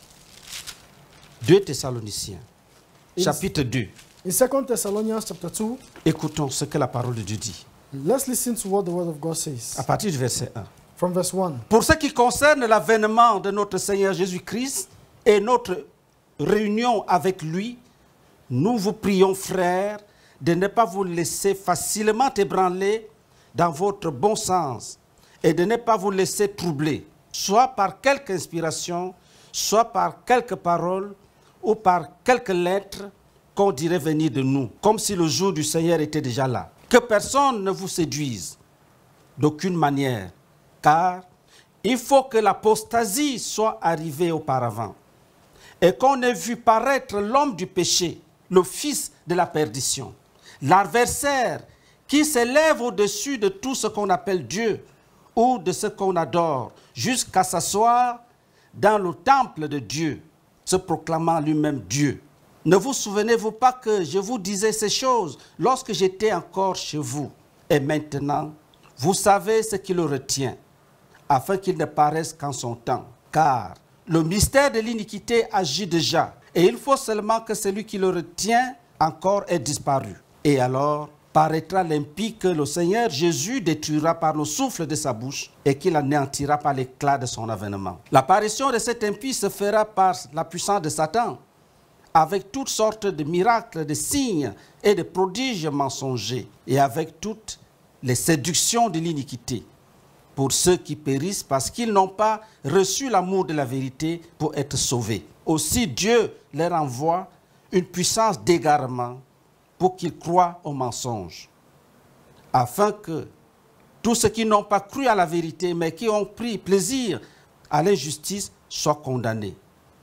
2 Thessaloniciens, In- chapitre 2, In 2 Thessalonians chapter 2, écoutons ce que la parole de Dieu dit. let's listen to what the word of God says. À partir du verset 1. From verse 1. Pour ce qui concerne l'avènement de notre Seigneur Jésus-Christ et notre réunion avec lui, nous vous prions, frères, de ne pas vous laisser facilement ébranler dans votre bon sens et de ne pas vous laisser troubler, soit par quelque inspiration, soit par quelques paroles ou par quelques lettres qu'on dirait venir de nous, comme si le jour du Seigneur était déjà là. Que personne ne vous séduise d'aucune manière, car il faut que l'apostasie soit arrivée auparavant et qu'on ait vu paraître l'homme du péché, le fils de la perdition, l'adversaire qui s'élève au-dessus de tout ce qu'on appelle Dieu ou de ce qu'on adore, jusqu'à s'asseoir dans le temple de Dieu, se proclamant lui-même Dieu. Ne vous souvenez-vous pas que je vous disais ces choses lorsque j'étais encore chez vous? Et maintenant, vous savez ce qui le retient, afin qu'il ne paraisse qu'en son temps. Car le mystère de l'iniquité agit déjà, et il faut seulement que celui qui le retient encore ait disparu. Et alors paraîtra l'impie que le Seigneur Jésus détruira par le souffle de sa bouche et qu'il anéantira par l'éclat de son avènement. L'apparition de cet impie se fera par la puissance de Satan, avec toutes sortes de miracles, de signes et de prodiges mensongers, et avec toutes les séductions de l'iniquité, pour ceux qui périssent parce qu'ils n'ont pas reçu l'amour de la vérité pour être sauvés. Aussi Dieu leur envoie une puissance d'égarement pour qu'ils croient au mensonge, afin que tous ceux qui n'ont pas cru à la vérité, mais qui ont pris plaisir à l'injustice, soient condamnés.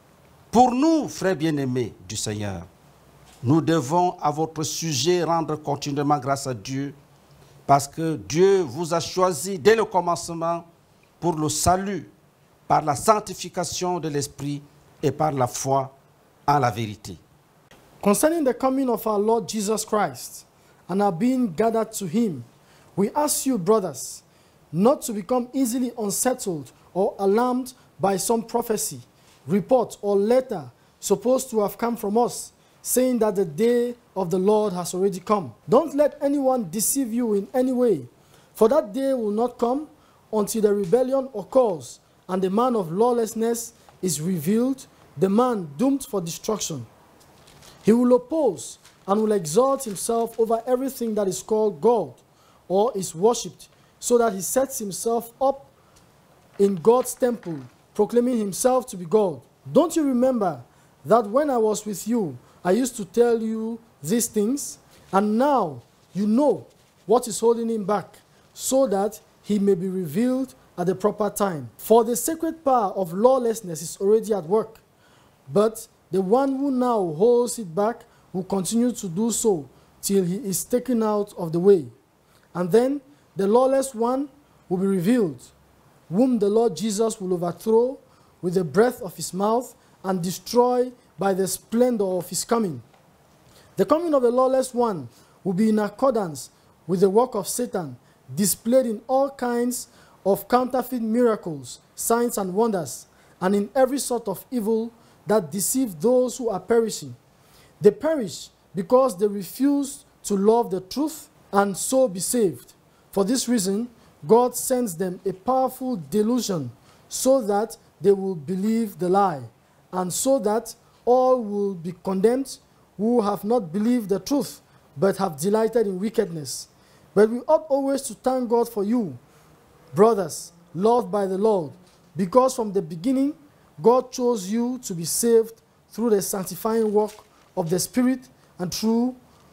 Pour nous, frères bien-aimés du Seigneur, nous devons à votre sujet rendre continuellement grâce à Dieu, parce que Dieu vous a choisi dès le commencement pour le salut, par la sanctification de l'Esprit et par la foi en la vérité. Concerning the coming of our Lord Jesus Christ and our being gathered to him, we ask you, brothers, not to become easily unsettled or alarmed by some prophecy, report, or letter supposed to have come from us, saying that the day of the Lord has already come. Don't let anyone deceive you in any way, for that day will not come until the rebellion occurs and the man of lawlessness is revealed, the man doomed for destruction. He will oppose and will exalt himself over everything that is called God or is worshipped, so that he sets himself up in God's temple, proclaiming himself to be God. Don't you remember that when I was with you, I used to tell you these things, and now you know what is holding him back, so that he may be revealed at the proper time. For the sacred power of lawlessness is already at work, but the one who now holds it back will continue to do so till he is taken out of the way. And then the lawless one will be revealed, whom the Lord Jesus will overthrow with the breath of his mouth and destroy by the splendor of his coming. The coming of the lawless one will be in accordance with the work of Satan, displayed in all kinds of counterfeit miracles, signs and wonders, and in every sort of evil that deceive those who are perishing. They perish because they refuse to love the truth and so be saved. For this reason, God sends them a powerful delusion so that they will believe the lie, and so that all will be condemned who have not believed the truth, but have delighted in wickedness. But we ought always to thank God for you, brothers, loved by the Lord, because from the beginning God chose you to be saved through the sanctifying work of the Spirit and through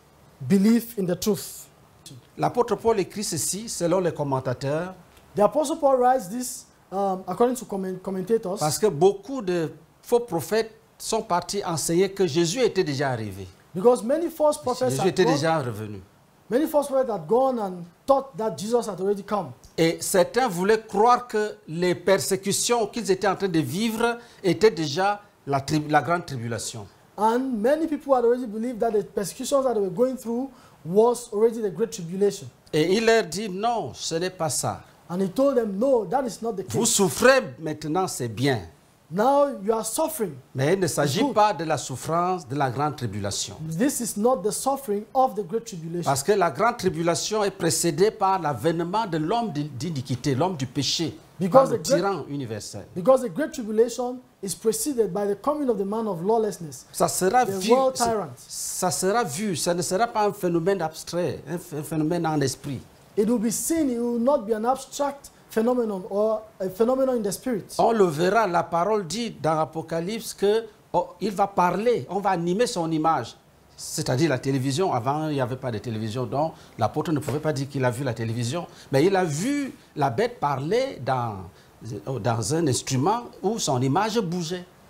belief in the truth. L'apôtre Paul écrit ceci selon les commentateurs, The Apostle Paul writes this according to commentators, parce que beaucoup de faux prophètes sont partis enseigner que Jésus était déjà arrivé. because many false prophets Jésus had était gone, déjà revenu. many false prophets had gone and thought that Jesus had already come. Et certains voulaient croire que les persécutions qu'ils étaient en train de vivre étaient déjà la grande tribulation. And many people had already believed that the persecutions that they were going through was already the Great Tribulation. Et il leur dit non, ce n'est pas ça. And he told them, no, that is not the Vous case. souffrez maintenant, c'est bien. Now you are suffering. Mais il ne s'agit Good. pas de la souffrance de la grande tribulation. This is not the suffering of the Great Tribulation. Parce que la grande tribulation est précédée par l'avènement de l'homme d'iniquité, l'homme du péché, par Because le the great- tyran universel. Because the Great Tribulation is preceded by the coming of the man of lawlessness, Ça sera the vu, world tyrant. ça sera vu, ça ne sera pas un phénomène abstrait, un phénomène en esprit. It will be seen, it will not be an abstract phenomenon or a phenomenon in the spirit. On le verra, la parole dit dans l'Apocalypse que il va parler, on va animer son image. C'est-à-dire la télévision. Avant, il n'y avait pas de télévision, donc l'apôtre ne pouvait pas dire qu'il a vu la télévision. Mais il a vu la bête parler dans un instrument où son image bougeait.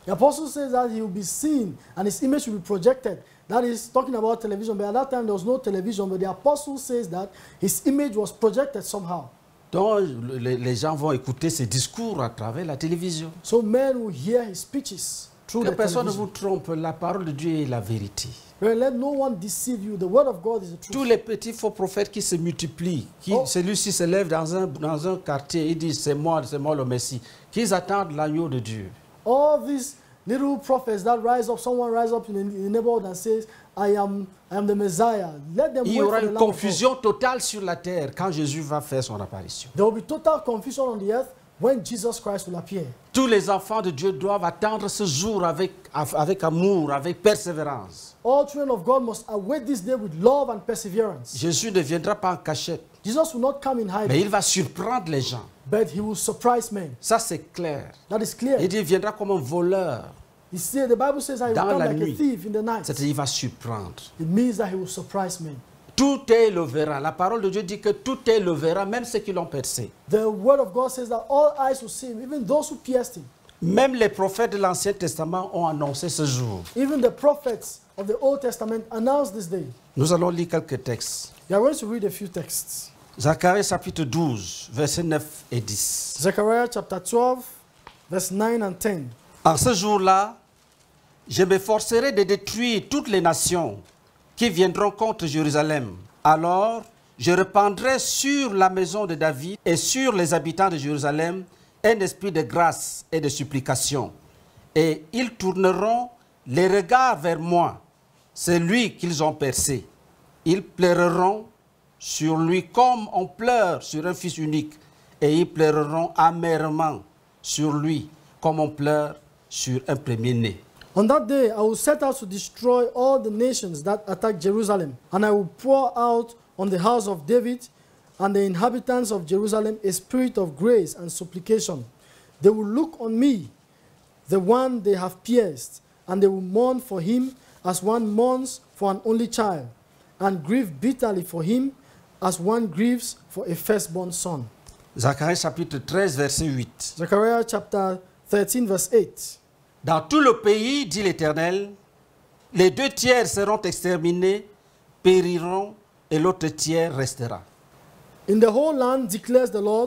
The apostle says that he will be seen and his image will be projected. That is talking about television, but at that time there was no television, but the apostle says that his image was projected somehow. Donc les gens vont écouter ses discours à travers la télévision. So men will hear his speeches through Que the personne ne television. vous trompe, la parole de Dieu est la vérité. Well, let no one deceive you. The word of God is the truth. Tous les petits faux prophètes qui se multiplient, celui-ci se lève dans un quartier, il dit c'est moi le Messie, qu'ils attendent l'agneau de Dieu. All these little prophets that rise up, someone rise up in the neighborhood and says, I am the Messiah. Let them Il y wait aura for the une Lamb of God. confusion totale sur la terre quand Jésus va faire son apparition. There will be total confusion on the earth when Jesus Christ will appear. Tous les enfants de Dieu doivent attendre ce jour avec amour, avec persévérance. All children of God must await this day with love and perseverance. Jésus ne viendra pas en cachette, Jesus will not come in mais hiding, il va surprendre les gens. but he will surprise men. Ça, c'est clair. That is clear. Il dit, il viendra comme un voleur. The Bible says that he will Dans come la like a nuit. thief in the night. C'est-à-dire, il va surprendre. It means that he will surprise men. Tout est le verra. La parole de Dieu dit que tout est le verra, même ceux qui l'ont percé. The word of God says that all eyes will see him, even those who pierced him. Même les prophètes de l'Ancien Testament ont annoncé ce jour. Even the prophets of the Old Testament announced this day. Nous allons lire quelques textes. We are going to read a few texts. Zacharie chapitre 12, versets 9 et 10. Zechariah chapter 12, verse 9 and 10. En ce jour-là, je m'efforcerai de détruire toutes les nations qui viendront contre Jérusalem. Alors, je répandrai sur la maison de David et sur les habitants de Jérusalem un esprit de grâce et de supplication. Et ils tourneront les regards vers moi, celui qu'ils ont percé. Ils pleureront sur lui comme on pleure sur un fils unique, et ils pleureront amèrement sur lui comme on pleure sur un premier-né. On that day, I will set out to destroy all the nations that attack Jerusalem, and I will pour out on the house of David and the inhabitants of Jerusalem a spirit of grace and supplication. They will look on me, the one they have pierced, and they will mourn for him as one mourns for an only child, and grieve bitterly for him as one grieves for a firstborn son. Zacharie chapitre 13, verset 8. Zechariah chapter 13, verse 8. Dans tout le pays, dit l'Éternel, les 2 tiers seront exterminés, périront, et l'autre tiers restera. In the whole land, declares the Lord,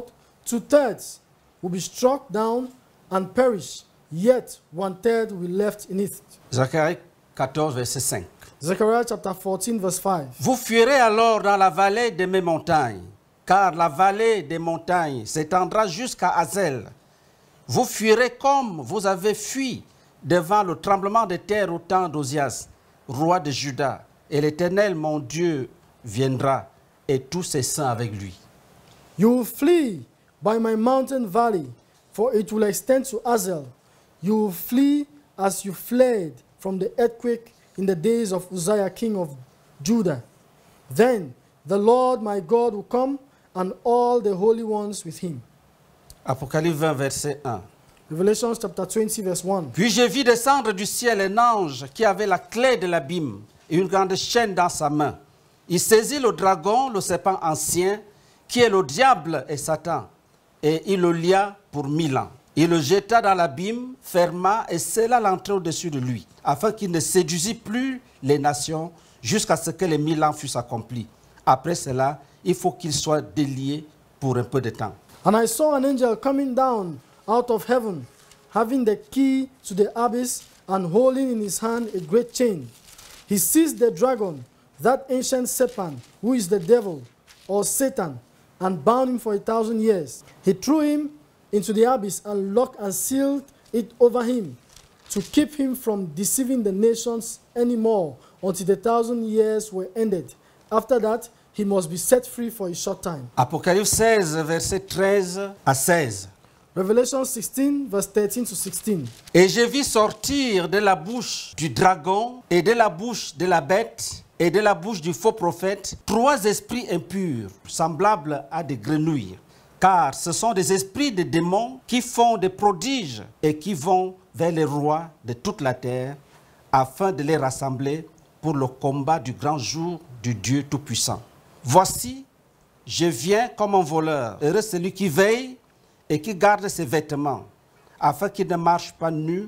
2/3 will be struck down and perish, yet 1/3 will be left in it. Zacharie 14, verset 5. Zechariah chapter 14, verse 5. Vous fuirez alors dans la vallée de mes montagnes, car la vallée des montagnes s'étendra jusqu'à Hazel. Vous fuirez comme vous avez fui devant le tremblement de terre au temps d'Osias, roi de Juda. Et l'Éternel, mon Dieu, viendra, et tous ses saints avec lui. You will flee by my mountain valley, for it will extend to Hazel. You will flee as you fled from the earthquake in the days of Uzziah, king of Judah. Then the Lord my God will come, and all the holy ones with him. Apocalypse 20, verset 1. Revelation chapter 20, verse 1. Puis je vis descendre du ciel un ange qui avait la clé de l'abîme et une grande chaîne dans sa main. Il saisit le dragon, le serpent ancien, qui est le diable et Satan, et il le lia pour 1000 ans. Il le jeta dans l'abîme, ferma et scella l'entrée au-dessus de lui, afin qu'il ne séduisît plus les nations jusqu'à ce que les 1000 ans fussent accomplis. Après cela, il faut qu'il soit délié pour un peu de temps. And I saw an angel coming down out of heaven, having the key to the abyss and holding in his hand a great chain. He seized the dragon, that ancient serpent, who is the devil, or Satan, and bound him for 1,000 years. He threw him into the abyss and locked and sealed it over him, to keep him from deceiving the nations anymore until the 1,000 years were ended. After that, he must be set free for a short time. Apocalypse 16, verset 13 à 16. Revelation 16, verse 13 to 16. Et je vis sortir de la bouche du dragon et de la bouche de la bête et de la bouche du faux prophète 3 esprits impurs, semblables à des grenouilles. Car ce sont des esprits de démons qui font des prodiges et qui vont vers les rois de toute la terre afin de les rassembler pour le combat du grand jour du Dieu Tout-Puissant. Voici, je viens comme un voleur. Heureux celui qui veille et qui garde ses vêtements, afin qu'il ne marche pas nu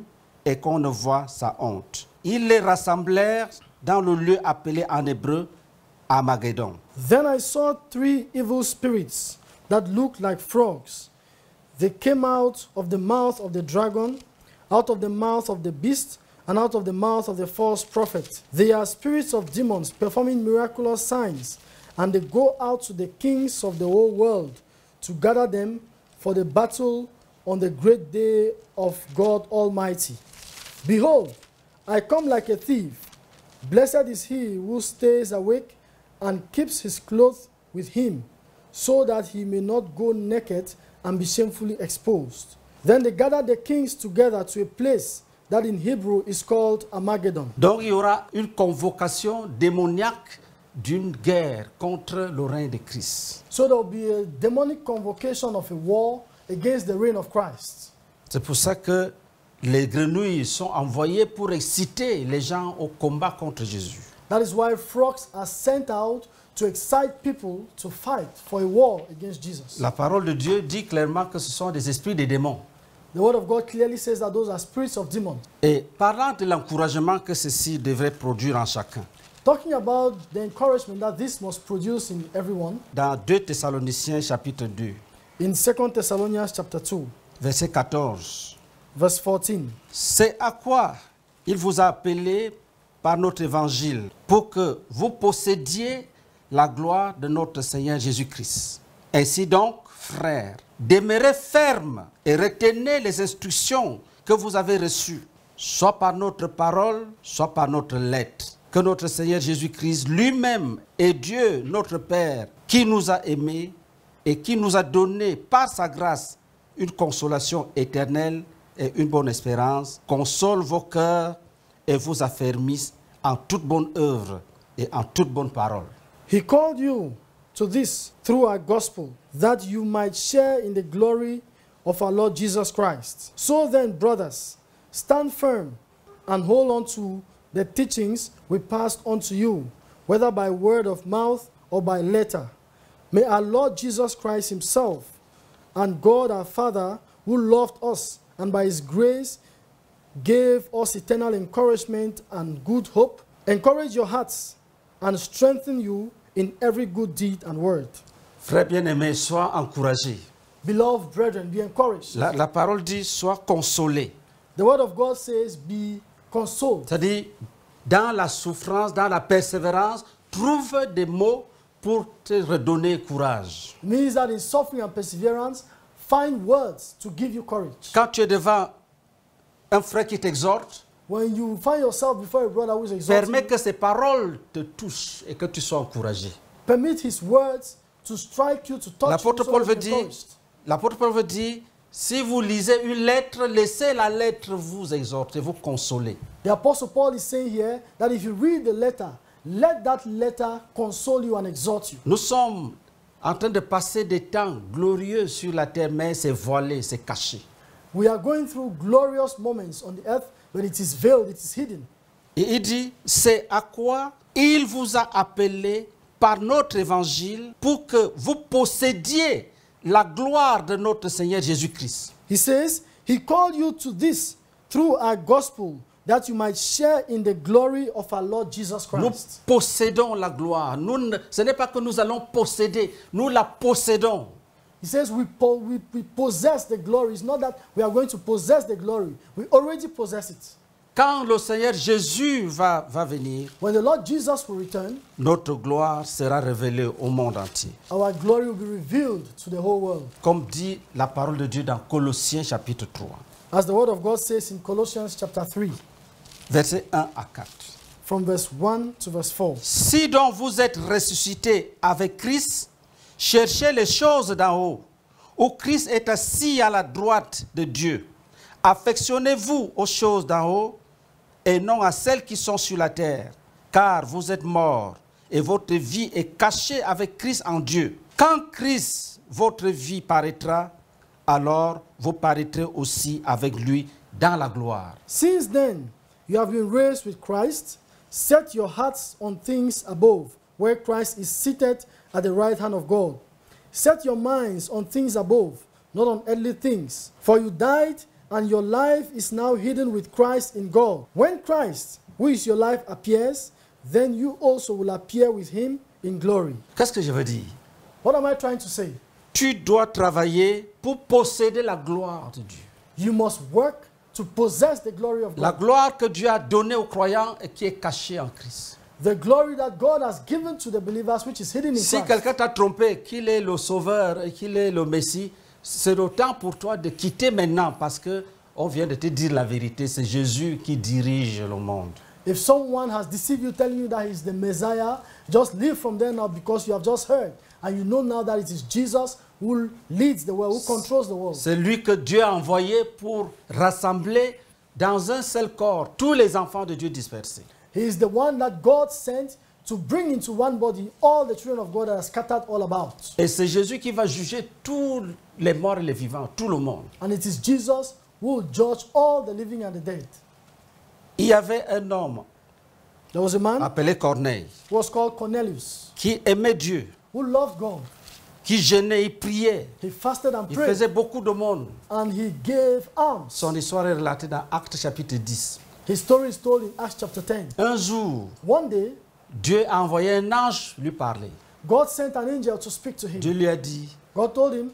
et qu'on ne voit sa honte. Ils les rassemblèrent dans le lieu appelé en hébreu Armageddon. Then I saw 3 evil spirits that looked like frogs. They came out of the mouth of the dragon, out of the mouth of the beast, and out of the mouth of the false prophet. They are spirits of demons performing miraculous signs, and they go out to the kings of the whole world to gather them for the battle on the great day of God Almighty. Behold, I come like a thief. Blessed is he who stays awake and keeps his clothes with him, so that he may not go naked and be shamefully exposed. Then they gathered the kings together to a place that in Hebrew is called Armageddon. Donc il y aura une convocation démoniaque d'une guerre contre le règne de Christ. So there will be a demonic convocation of a war against the reign of Christ. C'est pour ça que les grenouilles sont envoyées pour exciter les gens au combat contre Jésus. That is why frogs are sent out to excite people to fight for a war against Jesus. La parole de Dieu dit clairement que ce sont des esprits des démons. The word of God clearly says that those are spirits of demons. Et parlant de l'encouragement que ceci devrait produire en chacun, Talking about the encouragement that this must produce in everyone, dans 2 Thessaloniciens chapitre 2, in 2 Thessalonians chapter 2, verset 14, verse 14. c'est à quoi il vous a appelé par notre évangile, pour que vous possédiez la gloire de notre Seigneur Jésus-Christ. Ainsi donc, frères, demeurez fermes et retenez les instructions que vous avez reçues, soit par notre parole, soit par notre lettre. Que notre Seigneur Jésus-Christ lui-même et Dieu, notre Père, qui nous a aimés et qui nous a donné par sa grâce une consolation éternelle et une bonne espérance, console vos cœurs et vous affermisse en toute bonne œuvre et en toute bonne parole. He called you to this through our gospel, that you might share in the glory of our Lord Jesus Christ. So then, brothers, stand firm and hold on to the teachings we passed on to you, whether by word of mouth or by letter. May our Lord Jesus Christ himself and God our Father, who loved us and by his grace gave us eternal encouragement and good hope, encourage your hearts and strengthen you in every good deed and word. Frères bien-aimés, sois encouragés. Beloved brethren, be encouraged. La parole dit, sois consolés. The word of God says, be consoled. C'est-à-dire, dans la souffrance, dans la persévérance, trouve des mots pour te redonner courage. It means that in suffering and perseverance, find words to give you courage. Quand tu es devant un frère qui t'exhorte, When you find yourself before a brother who is exalting permets you, que ses paroles te touchent et que tu sois encouragé. permit his words to strike you, to touch you, L'apôtre so Paul that veut you're dire, encouraged. l'apôtre Paul veut dire, si vous lisez une lettre, laissez la lettre vous exhorter, vous consoler. The Apostle Paul is saying here that if you read the letter, let that letter console you and exhort you. Nous sommes en train de passer des temps glorieux sur la terre, mais c'est voilé, c'est caché. We are going through glorious moments on the earth, but it is veiled, it is hidden. Et il dit, c'est à quoi il vous a appelé par notre évangile pour que vous possédiez la gloire de notre Seigneur Jésus-Christ. He says, he called you to this through our gospel, that you might share in the glory of our Lord Jesus Nous Christ. possédons la gloire. Ce n'est pas que nous allons posséder, nous la possédons. He says we possess the glory. It's not that we are going to possess the glory. We already possess it. Quand le Seigneur Jésus va venir, When the Lord Jesus will return, notre gloire sera révélée au monde entier. our glory will be revealed to the whole world. Comme dit la parole de Dieu dans Colossiens chapitre 3, As the word of God says in Colossians chapter 3, versets 1 à 4. from verse 1 to verse 4. Si donc vous êtes ressuscités avec Christ, cherchez les choses d'en haut, où Christ est assis à la droite de Dieu. Affectionnez-vous aux choses d'en haut et non à celles qui sont sur la terre, car vous êtes morts et votre vie est cachée avec Christ en Dieu. Quand Christ, votre vie, paraîtra, alors vous paraîtrez aussi avec lui dans la gloire. Since then, you have been raised with Christ. Set your hearts on things above, where Christ is seated at the right hand of God. Set your minds on things above, not on earthly things. For you died, and your life is now hidden with Christ in God. When Christ, who is your life, appears, then you also will appear with him in glory. Qu'est-ce que je veux dire? What am I trying to say? Tu dois travailler pour posséder la gloire de Dieu. You must work to possess the glory of La God. gloire que Dieu a donnée aux croyants et qui est cachée en Christ. The glory that God has given to the believers, which is hidden in Si Christ. quelqu'un t'a trompé, qu'il est le sauveur et qu'il est le Messie, c'est le temps pour toi de quitter maintenant parce que on vient de te dire la vérité. C'est Jésus qui dirige le monde. If someone has deceived you, telling you that he's the Messiah, just leave from there now because you have just heard. And you know now that it is Jesus who leads the world, who controls the world. C'est lui que Dieu a envoyé pour rassembler dans un seul corps tous les enfants de Dieu dispersés. He is the one that God sent to bring into one body all the children of God that are scattered all about. Et c'est Jésus qui va juger tous les morts et les vivants, tout le monde. And it is Jesus who will judge all the living and the dead. Il y avait un homme There was a man appelé Corneille who was called Cornelius, qui aimait Dieu, who loved God. qui jeûnait, il priait, He fasted and il prayed, faisait beaucoup de monde. and he gave alms. Son histoire est relatée dans Actes chapitre 10. His story is told in Acts chapter 10. Un jour, One day, Dieu a envoyé un ange lui parler. God sent an angel to speak to him. Dieu lui a dit, God told him,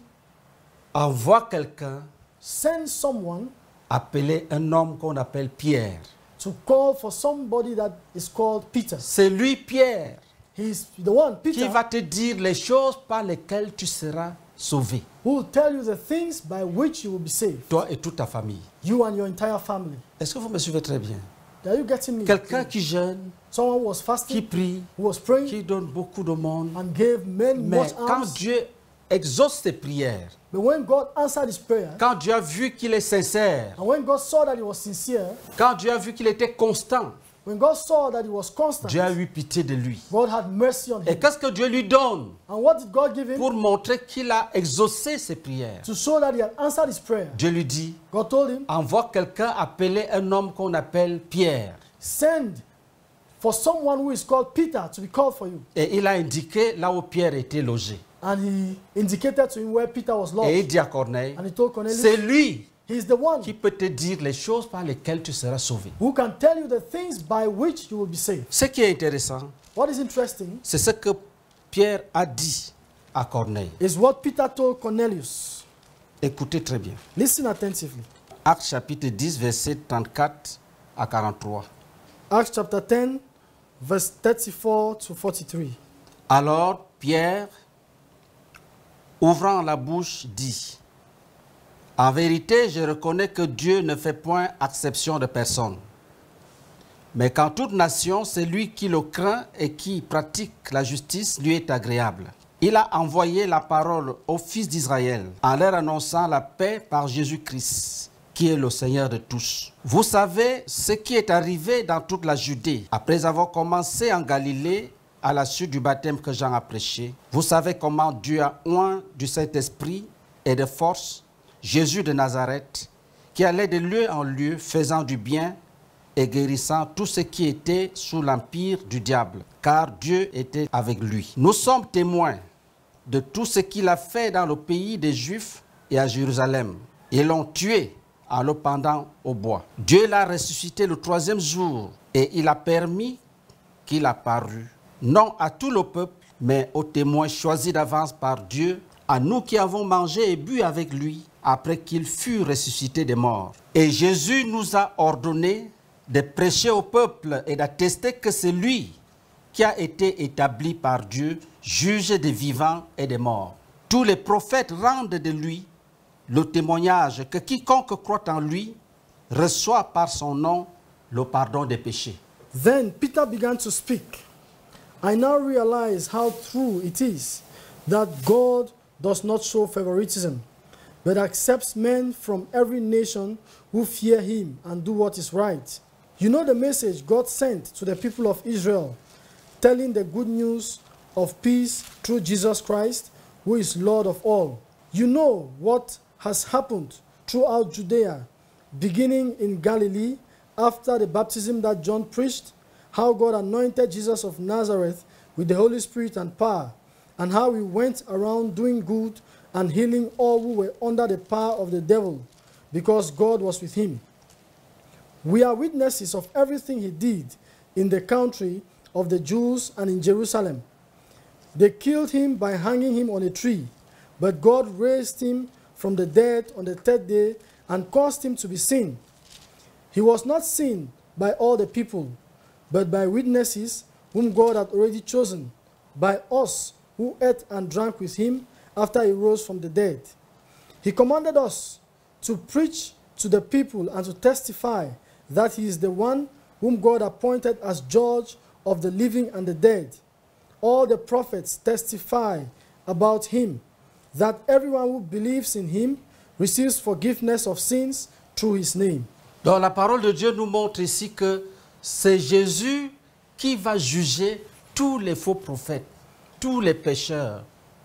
envoie quelqu'un send someone appeler un homme qu'on appelle Pierre. to call for somebody that is called Peter. C'est lui, Pierre, He's the one, qui Peter, va te dire les choses par lesquelles tu seras sauvé, who will tell you the things by which you will be saved. toi et toute ta famille. You and your entire family. Est-ce que vous me suivez très bien? Are you getting me? Quelqu'un qui jeûne, Someone who was qui fasting, prie, who was praying, qui donne beaucoup de monde. and gave many Mais much quand alms. Dieu exauce tes prières, But when God answered his prayer, quand Dieu a vu qu'il est sincère, and when God saw that he was sincere, quand Dieu a vu qu'il était constant, when God saw that he was constant, Dieu a eu pitié de lui. God had mercy on Et him. qu'est-ce que Dieu lui donne And what did God give him? pour montrer qu'il a exaucé ses prières? To show that he had answered his prayer. Dieu lui dit, God told him, envoie quelqu'un appeler un homme qu'on appelle Pierre. send for someone who is called Peter to be called for you. Et il a indiqué là où Pierre était logé. And he indicated to him where Peter was Et lost. il dit à Corneille, And he told Cornelius, c'est lui he's the one qui peut te dire les choses par lesquelles tu seras sauvé. who can tell you the things by which you will be saved. Ce qui est intéressant, What is interesting c'est ce que Pierre a dit à Corneille. is what Peter told Cornelius. Écoutez très bien. Listen attentively. Actes chapitre 10, versets 34 à 43. Acts chapter 10, verse 34 to 43. Alors Pierre, ouvrant la bouche, dit, en vérité, je reconnais que Dieu ne fait point exception de personne. Mais qu'en toute nation, c'est lui qui le craint et qui pratique la justice lui est agréable. Il a envoyé la parole aux fils d'Israël en leur annonçant la paix par Jésus-Christ, qui est le Seigneur de tous. Vous savez ce qui est arrivé dans toute la Judée, après avoir commencé en Galilée, à la suite du baptême que Jean a prêché. Vous savez comment Dieu a oint du Saint-Esprit et de force Jésus de Nazareth, qui allait de lieu en lieu, faisant du bien et guérissant tout ce qui était sous l'empire du diable, car Dieu était avec lui. Nous sommes témoins de tout ce qu'il a fait dans le pays des Juifs et à Jérusalem. Ils l'ont tué en le pendant au bois. Dieu l'a ressuscité le troisième jour et il a permis qu'il apparût, non à tout le peuple, mais aux témoins choisis d'avance par Dieu, à nous qui avons mangé et bu avec lui après qu'il fut ressuscité des morts. Et Jésus nous a ordonné de prêcher au peuple et d'attester que c'est lui qui a été établi par Dieu, juge des vivants et des morts. Tous les prophètes rendent de lui le témoignage que quiconque croit en lui reçoit par son nom le pardon des péchés. Then Peter began to speak. I now realize how true it is that God does not show favoritism, but accepts men from every nation who fear him and do what is right. You know the message God sent to the people of Israel, telling the good news of peace through Jesus Christ, who is Lord of all. You know what has happened throughout Judea, beginning in Galilee, after the baptism that John preached, how God anointed Jesus of Nazareth with the Holy Spirit and power, and how he went around doing good and healing all who were under the power of the devil, because God was with him. We are witnesses of everything he did in the country of the Jews and in Jerusalem. They killed him by hanging him on a tree, but God raised him from the dead on the third day and caused him to be seen. He was not seen by all the people, but by witnesses whom God had already chosen, by us who ate and drank with him after he rose from the dead. He commanded us to preach to the people and to testify that he is the one whom God appointed as judge of the living and the dead. All the prophets testify about him, that everyone who believes in him receives forgiveness of sins through his name. Donc la parole de Dieu nous montre ici que c'est Jésus qui va juger tous les faux prophètes, tous les pécheurs.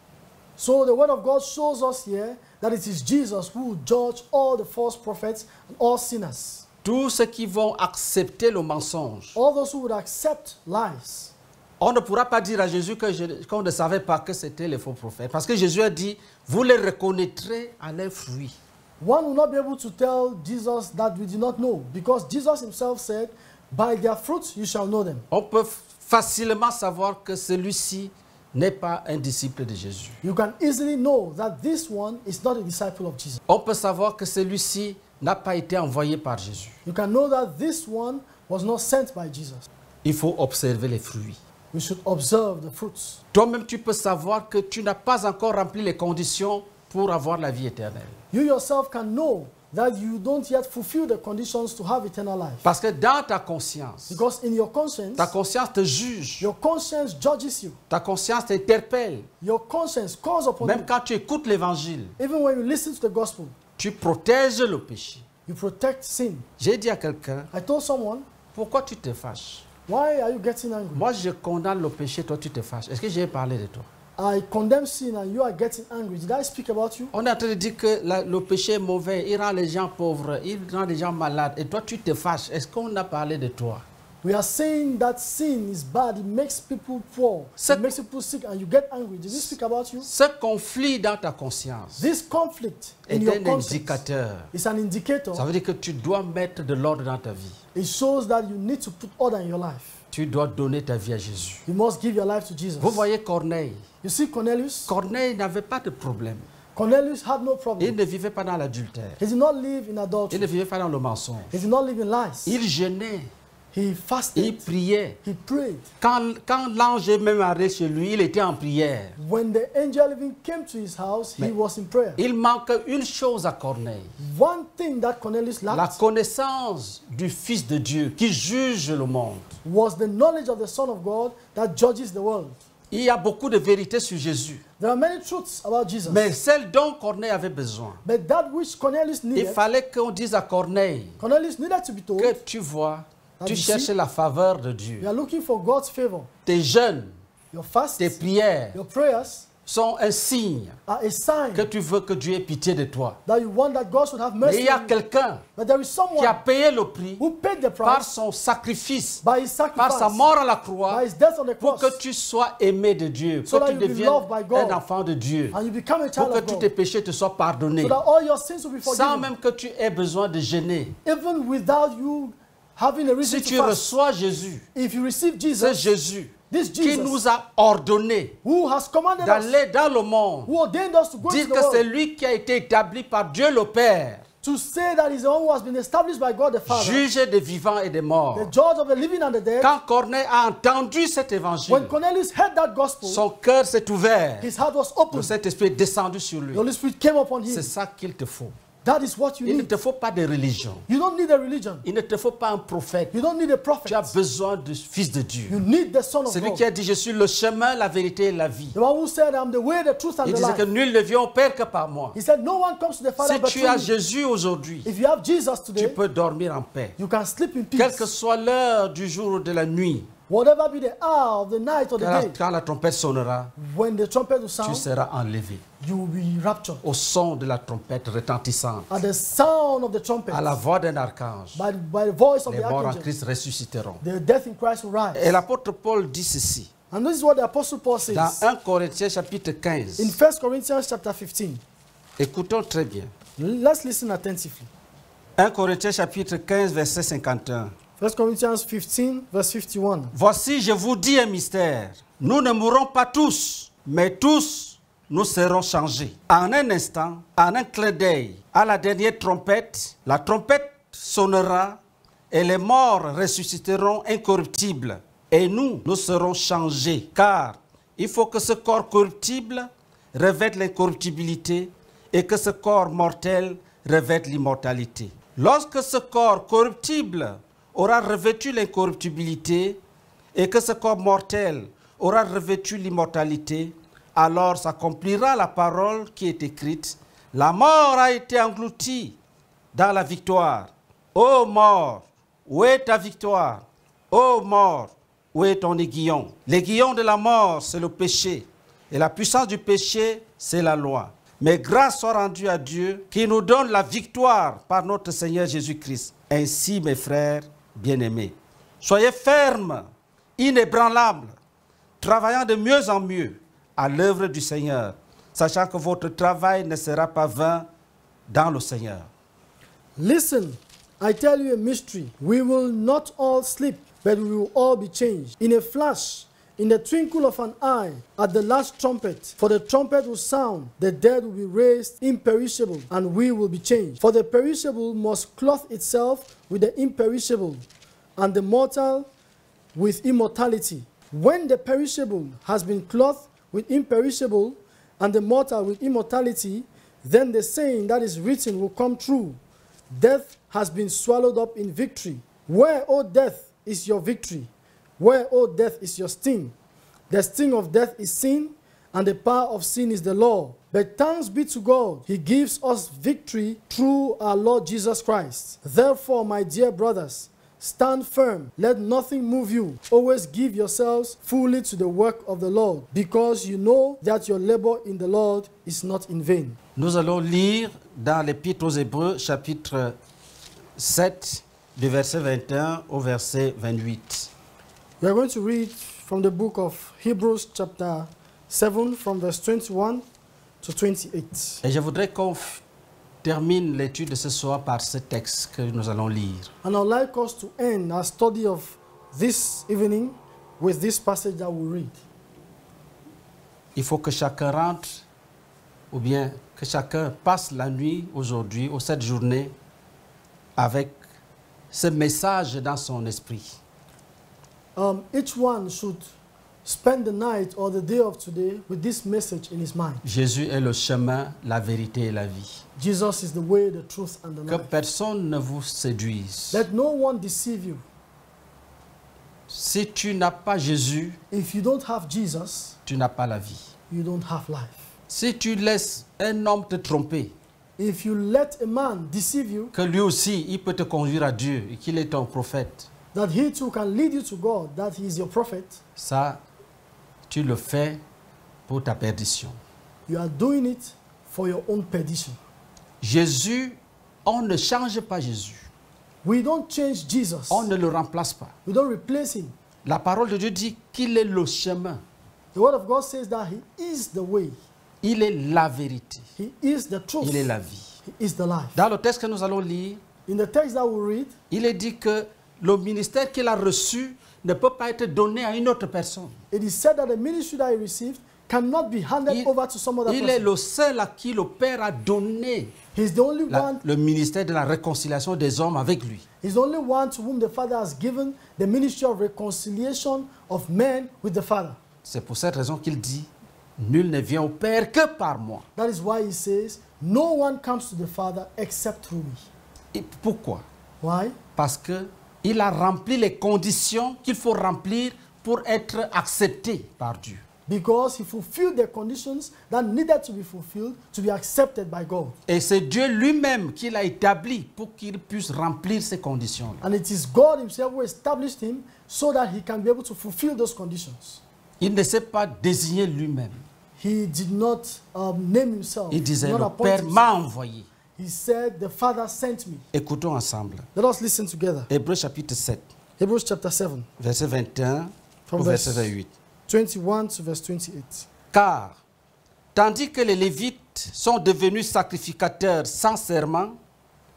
So the word of God shows us here that it is Jesus who will judge all the false prophets and all sinners. Tous ceux qui vont accepter le mensonge. All those who would accept lies. On ne pourra pas dire à Jésus qu'on ne savait pas que c'était les faux prophètes. Parce que Jésus a dit, vous les reconnaîtrez à leurs fruits. One will not be able to tell Jesus that we do not know, because Jesus himself said, by their fruits you shall know them. On peut facilement savoir que celui-ci n'est pas un disciple de Jésus. You can easily know that this one is not a disciple of Jesus. On peut savoir que celui-ci n'a pas été envoyé par Jésus. You can know that this one was not sent by Jesus. Il faut observer les fruits. We should observe the fruits. Toi-même, tu peux savoir que tu n'as pas encore rempli les conditions pour avoir la vie éternelle. You yourself can know that you don't yet fulfill the conditions to have eternal life. Parce que dans ta conscience, Because in your conscience, ta conscience te juge, your conscience judges you. ta conscience t'interpelle. Your conscience calls upon Même you. quand tu écoutes l'évangile, Even when you listen to the gospel, tu protèges le péché. you protect sin. J'ai dit à quelqu'un, I told someone, pourquoi tu te fâches? why are you getting angry? Moi, je condamne le péché, toi, tu te fâches. Est-ce que j'ai parlé de toi? I condemn sin and you are getting angry. Did I speak about you? On est en train de dire que le péché est mauvais, il rend les gens pauvres, il rend les gens malades. Et toi, tu te fâches. Est-ce qu'on a parlé de toi? We are saying that sin is bad. It makes people poor. Ce- It makes people sick and you get angry. Did we speak about you? Ce conflit dans ta conscience This conflict in est your un conscience indicateur. is an indicator. Ça veut dire que tu dois mettre de l'ordre dans ta vie. It shows that you need to put order in your life. Tu dois donner ta vie à Jésus. You must give your life to Jesus. Vous voyez Corneille. You see Cornelius? Corneille n'avait pas de problème. Cornelius had no Il problem. ne vivait pas dans l'adultère. He did not live in Il adultery. ne vivait pas dans le mensonge. He did not live in lies. Il jeûnait. He Il fasted. priait. He prayed. Quand l'ange est même arrivé chez lui, il était en prière. When the angel even came to his house, he Mais- was in prayer. Il manque une chose à Corneille. One thing that Cornelius La lacked connaissance du Fils de Dieu qui juge le monde. was the knowledge of the Son of God that judges the world. Il y a beaucoup de vérités sur Jésus. There are many truths about Jesus. Mais celle dont Corneille avait besoin, But that which Cornelius il needed, fallait qu'on dise à Corneille Cornelius needed to be told, que tu vois, tu you cherches see, la faveur de Dieu. you are looking for God's favor. Tes jeûnes, Your fasts, tes prières your prayers sont un signe are a sign que tu veux que Dieu ait pitié de toi. that you want that God should have Mais mercy il y a on you. quelqu'un But there is qui a someone payé le prix who paid the par price son sacrifice, by his par sa sacrifice, mort à la croix, by his death on the pour cross, que tu sois aimé de Dieu, So que that tu you be deviennes loved by God. un enfant de Dieu, and you become a pour child que of tous God, tes péchés te soient pardonnés, so that all your sins will be sans forgiven, même que tu aies besoin de jeûner. even without you having a reason Si to tu fast. reçois Jésus, If you receive c'est Jesus, Jésus this qui Jesus nous a ordonné who has commanded us, d'aller dans le monde, who ordained us to go dire into que the c'est world, lui qui a été établi par Dieu le Père, to say that he's the one who has been established by God the Father, juge des vivants et des morts. the judge of the living and the dead. Quand Corneille a entendu cet When évangile, Cornelius heard that gospel, son cœur s'est ouvert. his heart was Le open. Saint-Esprit est descendu sur lui. The Holy Spirit came upon him. C'est ça qu'il te faut. That is what you Il ne need. te faut pas de religion. You don't need a religion. Il ne te faut pas un prophète. You don't need a Tu as prophet. besoin du Fils de Dieu. You need the Son of C'est lui God. qui a dit, je suis le chemin, la vérité et la vie. The one who said, I'm the way, the truth, and Il the disait que life. nul ne vient au Père que par moi. He said, no one comes to the Father Si but tu through as me. Jésus aujourd'hui, If you have Jesus tu today, peux dormir en paix. you can sleep in Quelle que peace. soit l'heure du jour ou de la nuit, Whatever be the hour of the night or the day, quand la trompette sonnera, when the trumpet will tu sound, seras enlevé. you will be raptured. Au son de la trompette retentissante, At the sound of the trumpet, à la voix d'un archange, by the voice of les the morts en archangel, Christ ressusciteront. the death in Christ will rise. Et l'apôtre Paul dit ceci, And this is what the Apostle Paul says dans 1 Corinthiens chapitre in 15. 1 Corinthians chapter 15. Écoutons très bien. Let's listen attentively. 1 Corinthiens chapitre 15, verset 51. 1 Corinthians 15, verse 51. Voici, je vous dis un mystère. Nous ne mourrons pas tous, mais tous nous serons changés. En un instant, en un clin d'œil, à la dernière trompette, la trompette sonnera et les morts ressusciteront incorruptibles. Et nous serons changés. Car il faut que ce corps corruptible revête l'incorruptibilité et que ce corps mortel revête l'immortalité. Lorsque ce corps corruptible aura revêtu l'incorruptibilité et que ce corps mortel aura revêtu l'immortalité, alors s'accomplira la parole qui est écrite. La mort a été engloutie dans la victoire. Ô mort, où est ta victoire? Ô mort, où est ton aiguillon? L'aiguillon de la mort, c'est le péché. Et la puissance du péché, c'est la loi. Mais grâce soit rendue à Dieu qui nous donne la victoire par notre Seigneur Jésus-Christ. Ainsi, mes frères bien-aimés, soyez fermes, inébranlables, travaillant de mieux en mieux à l'œuvre du Seigneur, sachant que votre travail ne sera pas vain dans le Seigneur. Listen, I tell you a mystery. We will not all sleep, but we will all be changed. In a flash, in the twinkle of an eye, at the last trumpet. For the trumpet will sound, the dead will be raised imperishable, and we will be changed. For the perishable must clothe itself with the imperishable, and the mortal with immortality. When the perishable has been clothed with imperishable, and the mortal with immortality, then the saying that is written will come true. Death has been swallowed up in victory. Where, O death, is your victory? Where, O death, is your sting? The sting of death is sin, and the power of sin is the law. But thanks be to God, He gives us victory through our Lord Jesus Christ. Therefore, my dear brothers, stand firm. Let nothing move you. Always give yourselves fully to the work of the Lord, because you know that your labor in the Lord is not in vain. Nous allons lire dans l'Épître aux Hébreux, chapitre 7, du verset 21 au verset 28. We are going to read from the book of Hebrews chapter 7 from verse 21 to 28. Et je voudrais qu'on termine l'étude de ce soir par ce texte que nous allons lire. And I'd like us to end our study of this evening with this passage that we read. Il faut que chacun rentre, ou bien que chacun passe la nuit aujourd'hui, ou cette journée, avec ce message dans son esprit. Each one should spend the night or the day of today with this message in his mind. Jésus est le chemin, la vérité et la vie. Jesus is the way, the truth, and the Que life. personne ne vous séduise. Let no one deceive you. Si tu n'as pas Jésus, If you don't have Jesus, tu n'as pas la vie. you don't have life. Si tu laisses un homme te tromper, If you let a man deceive you, que lui aussi, il peut te conduire à Dieu et qu'il est ton prophète, that he too can lead you to God, that he is your prophet, ça, tu le fais pour ta perdition. you are doing it for your own perdition. Jésus, on ne change pas Jésus. We don't change Jesus. On ne le remplace pas. We don't replace him. La parole de Dieu dit qu'il est le chemin. The word of God says that he is the way. Il est la vérité. He is the truth. Il est la vie. He is the life. Dans le texte que nous allons lire, In the text that we read, il est dit que le ministère qu'il a reçu ne peut pas être donné à une autre personne. it is said that the ministry that he received cannot be handed over to some other Il est person. le seul à qui le Père a donné He's the only one. le ministère de la réconciliation des hommes avec lui. He's the only one to whom the Father has given the ministry of reconciliation of men with the Father. C'est pour cette raison qu'il dit, nul ne vient au Père que par moi. That is why he says, no one comes to the Father except through me. Et pourquoi? Why? Parce qu'il a rempli les conditions qu'il faut remplir pour être accepté par Dieu. Because he fulfilled the conditions that needed to be fulfilled to be accepted by God. Et c'est Dieu lui-même qui l'a établi pour qu'il puisse remplir ces conditions-là. And it is God himself who established him so that he can be able to fulfill those conditions. Il ne s'est pas désigné lui-même. He did not name himself. Il disait, He did le not appoint Père himself. m'a envoyé. He said, the Father sent me. Écoutons ensemble. Let us listen together. Hébreux chapitre 7, Hebrews chapter 7, verset 21 From au verset verse- 28. 21 to verse 28. Car, tandis que les Lévites sont devenus sacrificateurs sans serment,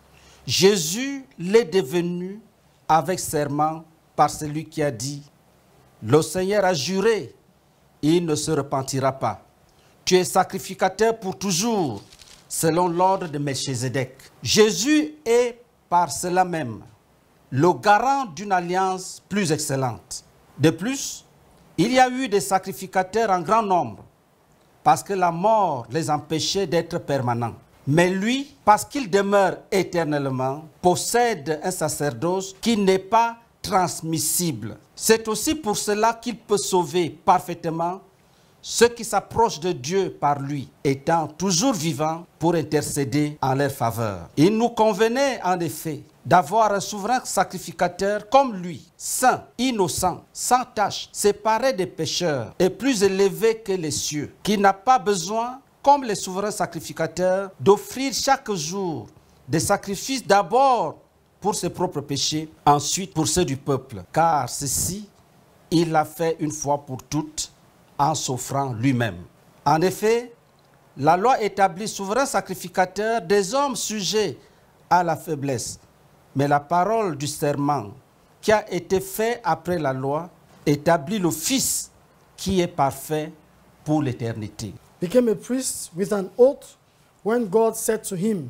Jésus l'est devenu avec serment par celui qui a dit, le Seigneur a juré, il ne se repentira pas. Tu es sacrificateur pour toujours, selon l'ordre de Melchizedek. Jésus est par cela même le garant d'une alliance plus excellente. De plus, il y a eu des sacrificateurs en grand nombre, parce que la mort les empêchait d'être permanents. Mais lui, parce qu'il demeure éternellement, possède un sacerdoce qui n'est pas transmissible. C'est aussi pour cela qu'il peut sauver parfaitement ceux qui s'approchent de Dieu par lui, étant toujours vivants pour intercéder en leur faveur. Il nous convenait en effet d'avoir un souverain sacrificateur comme lui, saint, innocent, sans tache, séparé des pécheurs et plus élevé que les cieux, qui n'a pas besoin, comme les souverains sacrificateurs, d'offrir chaque jour des sacrifices d'abord pour ses propres péchés, ensuite pour ceux du peuple, car ceci, il l'a fait une fois pour toutes, en s'offrant lui-même. En effet, la loi établit souverain sacrificateur des hommes sujets à la faiblesse. Mais la parole du serment qui a été fait après la loi établit le Fils qui est parfait pour l'éternité. Became a priest with an oath when God said to him,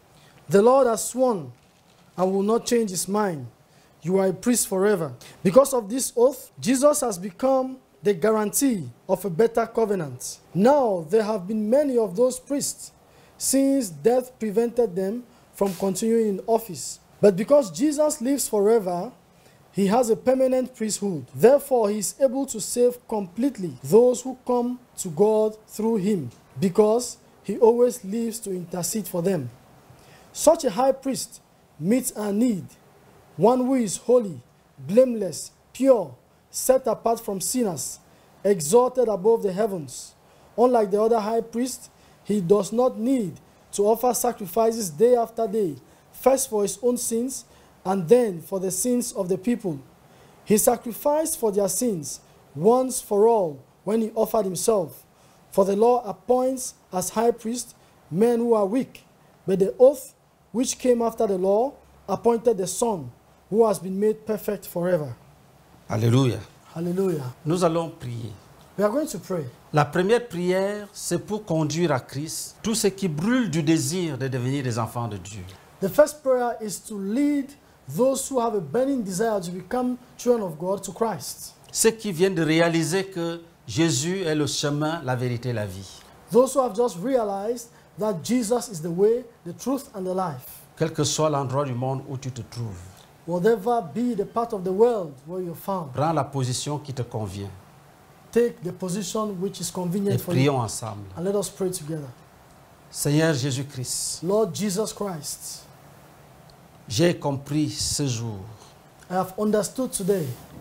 the Lord has sworn and will not change his mind. You are a priest forever. Because of this oath, Jesus has become the guarantee of a better covenant. Now there have been many of those priests since death prevented them from continuing in office. But because Jesus lives forever, he has a permanent priesthood. Therefore, he is able to save completely those who come to God through him, because he always lives to intercede for them. Such a high priest meets our need, one who is holy, blameless, pure, set apart from sinners, exalted above the heavens. Unlike the other high priest, he does not need to offer sacrifices day after day, first for his own sins and then for the sins of the people. He sacrificed for their sins once for all when he offered himself. For the law appoints as high priest men who are weak, but the oath which came after the law appointed the Son, who has been made perfect forever. Alléluia. Hallelujah. Nous allons prier. We are going to pray. La première prière, c'est pour conduire à Christ tous ceux qui brûlent du désir de devenir des enfants de Dieu. The first prayer is to lead those who have a burning desire to become children of God to Christ. Ceux qui viennent de réaliser que Jésus est le chemin, la vérité, la vie. Those who have just realized that Jesus is the way, the truth, and the life. Quel que soit l'endroit du monde où tu te trouves, Whatever be the part of the world where you're found, prends la position qui te convient take the position which is et convenient for prions you. ensemble. And let us pray together. Seigneur Jésus-Christ, Lord Jesus Christ, j'ai compris ce jour I have understood today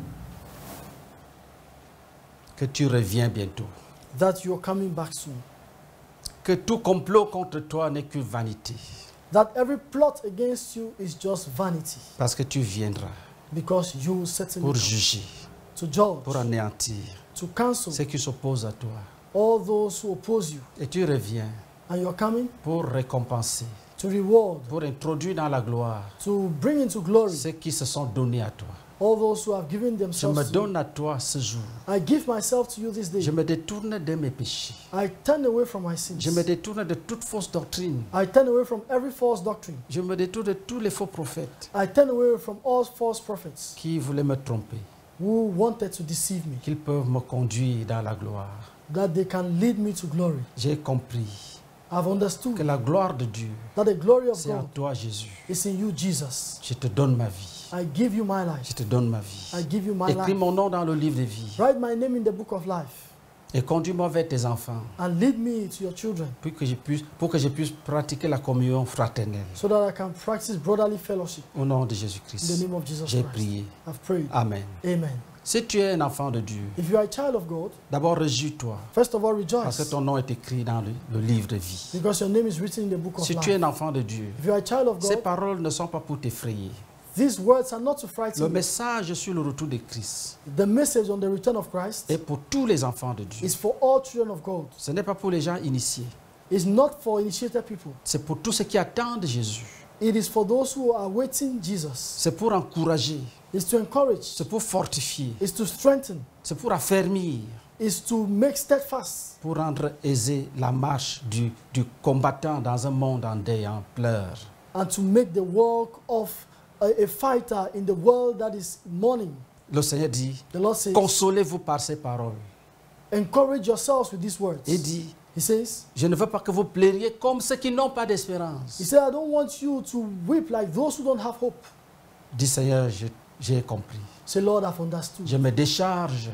que tu reviens bientôt, that you're coming back soon. que tout complot contre toi n'est que vanité, That every plot against you is just vanity, parce que tu viendras because you will certainly pour come juger, to judge, pour anéantir to cancel ceux qui s'opposent à toi. all those who oppose you. Et tu reviens And you're coming pour récompenser, to reward, pour introduire dans la gloire to bring into glory ceux qui se sont donnés à toi. all those who have given Je me themselves to you. donne à toi ce jour. I give myself to you this day. Je me détourne de mes péchés. I turn away from my sins. Je me détourne de toute fausse doctrine. I turn away from every false doctrine. Je me détourne de tous les faux prophètes I turn away from all false prophets qui voulaient me tromper, who wanted to deceive me, qu'ils peuvent me conduire dans la gloire. that they can lead me to glory. J'ai compris I've understood que la gloire de Dieu, that the glory of c'est en God toi, Jésus. is in you, Jesus. Je te donne ma vie. I give you my life. Je te donne ma vie. I give you my Écris life. mon nom dans le livre de vie Write my name in the book of life et conduis-moi vers tes enfants and lead me to your children pour que je puisse pratiquer la communion fraternelle. so that I can practice brotherly fellowship Au nom de in the Jésus-Christ, name of Jesus j'ai Christ. prié. I've prayed. Amen. Amen. Si tu es un enfant de Dieu, If you are a child of God, d'abord réjouis-toi first of all parce que rejoice ton nom est écrit dans le livre de vie. because your name is written in the book of Si tu es life. un enfant de Dieu, If you are a child of ces God, paroles ne sont pas pour t'effrayer. these words are not to Le frighten you. message sur le retour de Christ The message on the return of Christ est pour tous les enfants de Dieu. is for all children of God. Ce n'est pas pour les gens initiés. It's not for initiated people. C'est pour tous ceux qui attendent Jésus. It is for those who are awaiting Jesus. C'est pour encourager. It's to encourage. C'est pour fortifier. It's to strengthen. C'est pour affermir. Is to make steadfast. Pour rendre aisée la marche du combattant dans un monde en deuil, en pleurs. And to make the walk of a fighter in the world that is mourning. Le Seigneur dit, The Lord says, consolez-vous par ces paroles. encourage yourselves with these words. Il dit, He says, je ne veux pas que vous pleuriez comme ceux qui n'ont pas d'espérance. He said, I don't want you to weep like those who don't have hope. Dis Seigneur, j'ai compris. Say, Lord, I've understood. Je me décharge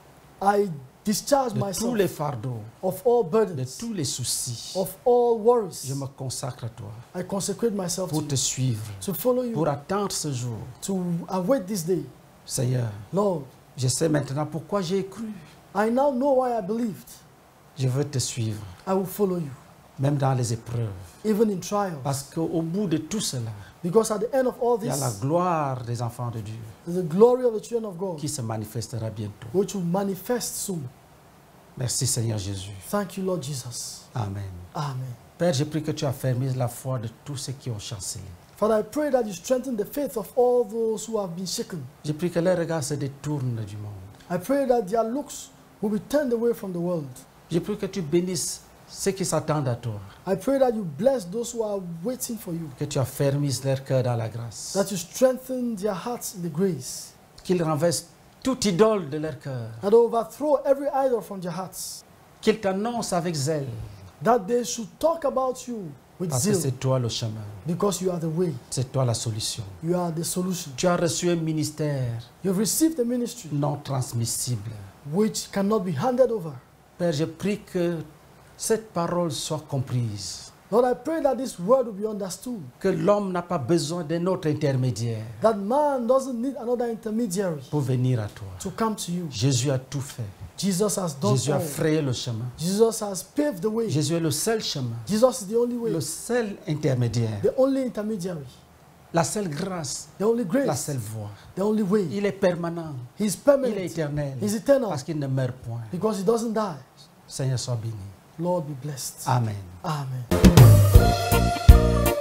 I discharge de tous myself les fardeaux, of all de burdens, tous les soucis. of all worries. Je me consacre à toi I consecrate myself pour to te you, suivre, to follow you, pour attendre ce jour. to await this day. Seigneur, Lord, je sais maintenant pourquoi j'ai cru. I now know why I believed. Je veux te suivre, I will follow you, même dans les épreuves. even in trials. Parce qu'au bout de tout cela, Because at the end of all il y a la this, gloire des enfants de Dieu the glory of the children of God, qui se manifestera bientôt. which will manifest soon. Merci Seigneur Jésus. Thank you, Lord Jesus. Amen. Amen. Père, je prie que tu affermisses la foi de tous ceux qui ont chancelé. Father, I pray that you strengthen the faith of all those who have been shaken. Je prie que leurs regards se détournent du monde. I pray that their looks will be turned away from the world. Je prie que tu bénisses ceux qui s'attendent à toi. I pray that you bless those who are waiting for you, Que tu affermisses leur cœur dans la grâce. that you strengthen their hearts in the grace, Qu'ils renversent toute idole de leur cœur. that they overthrow every idol from their hearts, Qu'ils t'annoncent avec zèle. that they should talk about you with Parce que zeal, c'est toi le chemin. because you are the way, C'est toi la solution. you are the solution. Tu as reçu un ministère You've received a ministry non transmissible. which cannot be handed over. Père, je prie que cette parole soit comprise. Lord, I pray that this word will be understood, Que l'homme n'a pas besoin d'un autre intermédiaire that man doesn't need another intermediary pour venir à toi. to come to you. Jésus a tout fait. Jesus has done Jésus a all. frayé le chemin. Jesus has paved the way. Jésus est le seul chemin, Jesus is the only way, le seul intermédiaire, the only intermediary, la seule grâce, the only la grace, seule voie. the only way. Il est permanent, He's il est permanent, éternel, He's eternal, parce qu'il ne meurt point. because He doesn't die. Seigneur, sois béni. Lord, be blessed. Amen. Amen.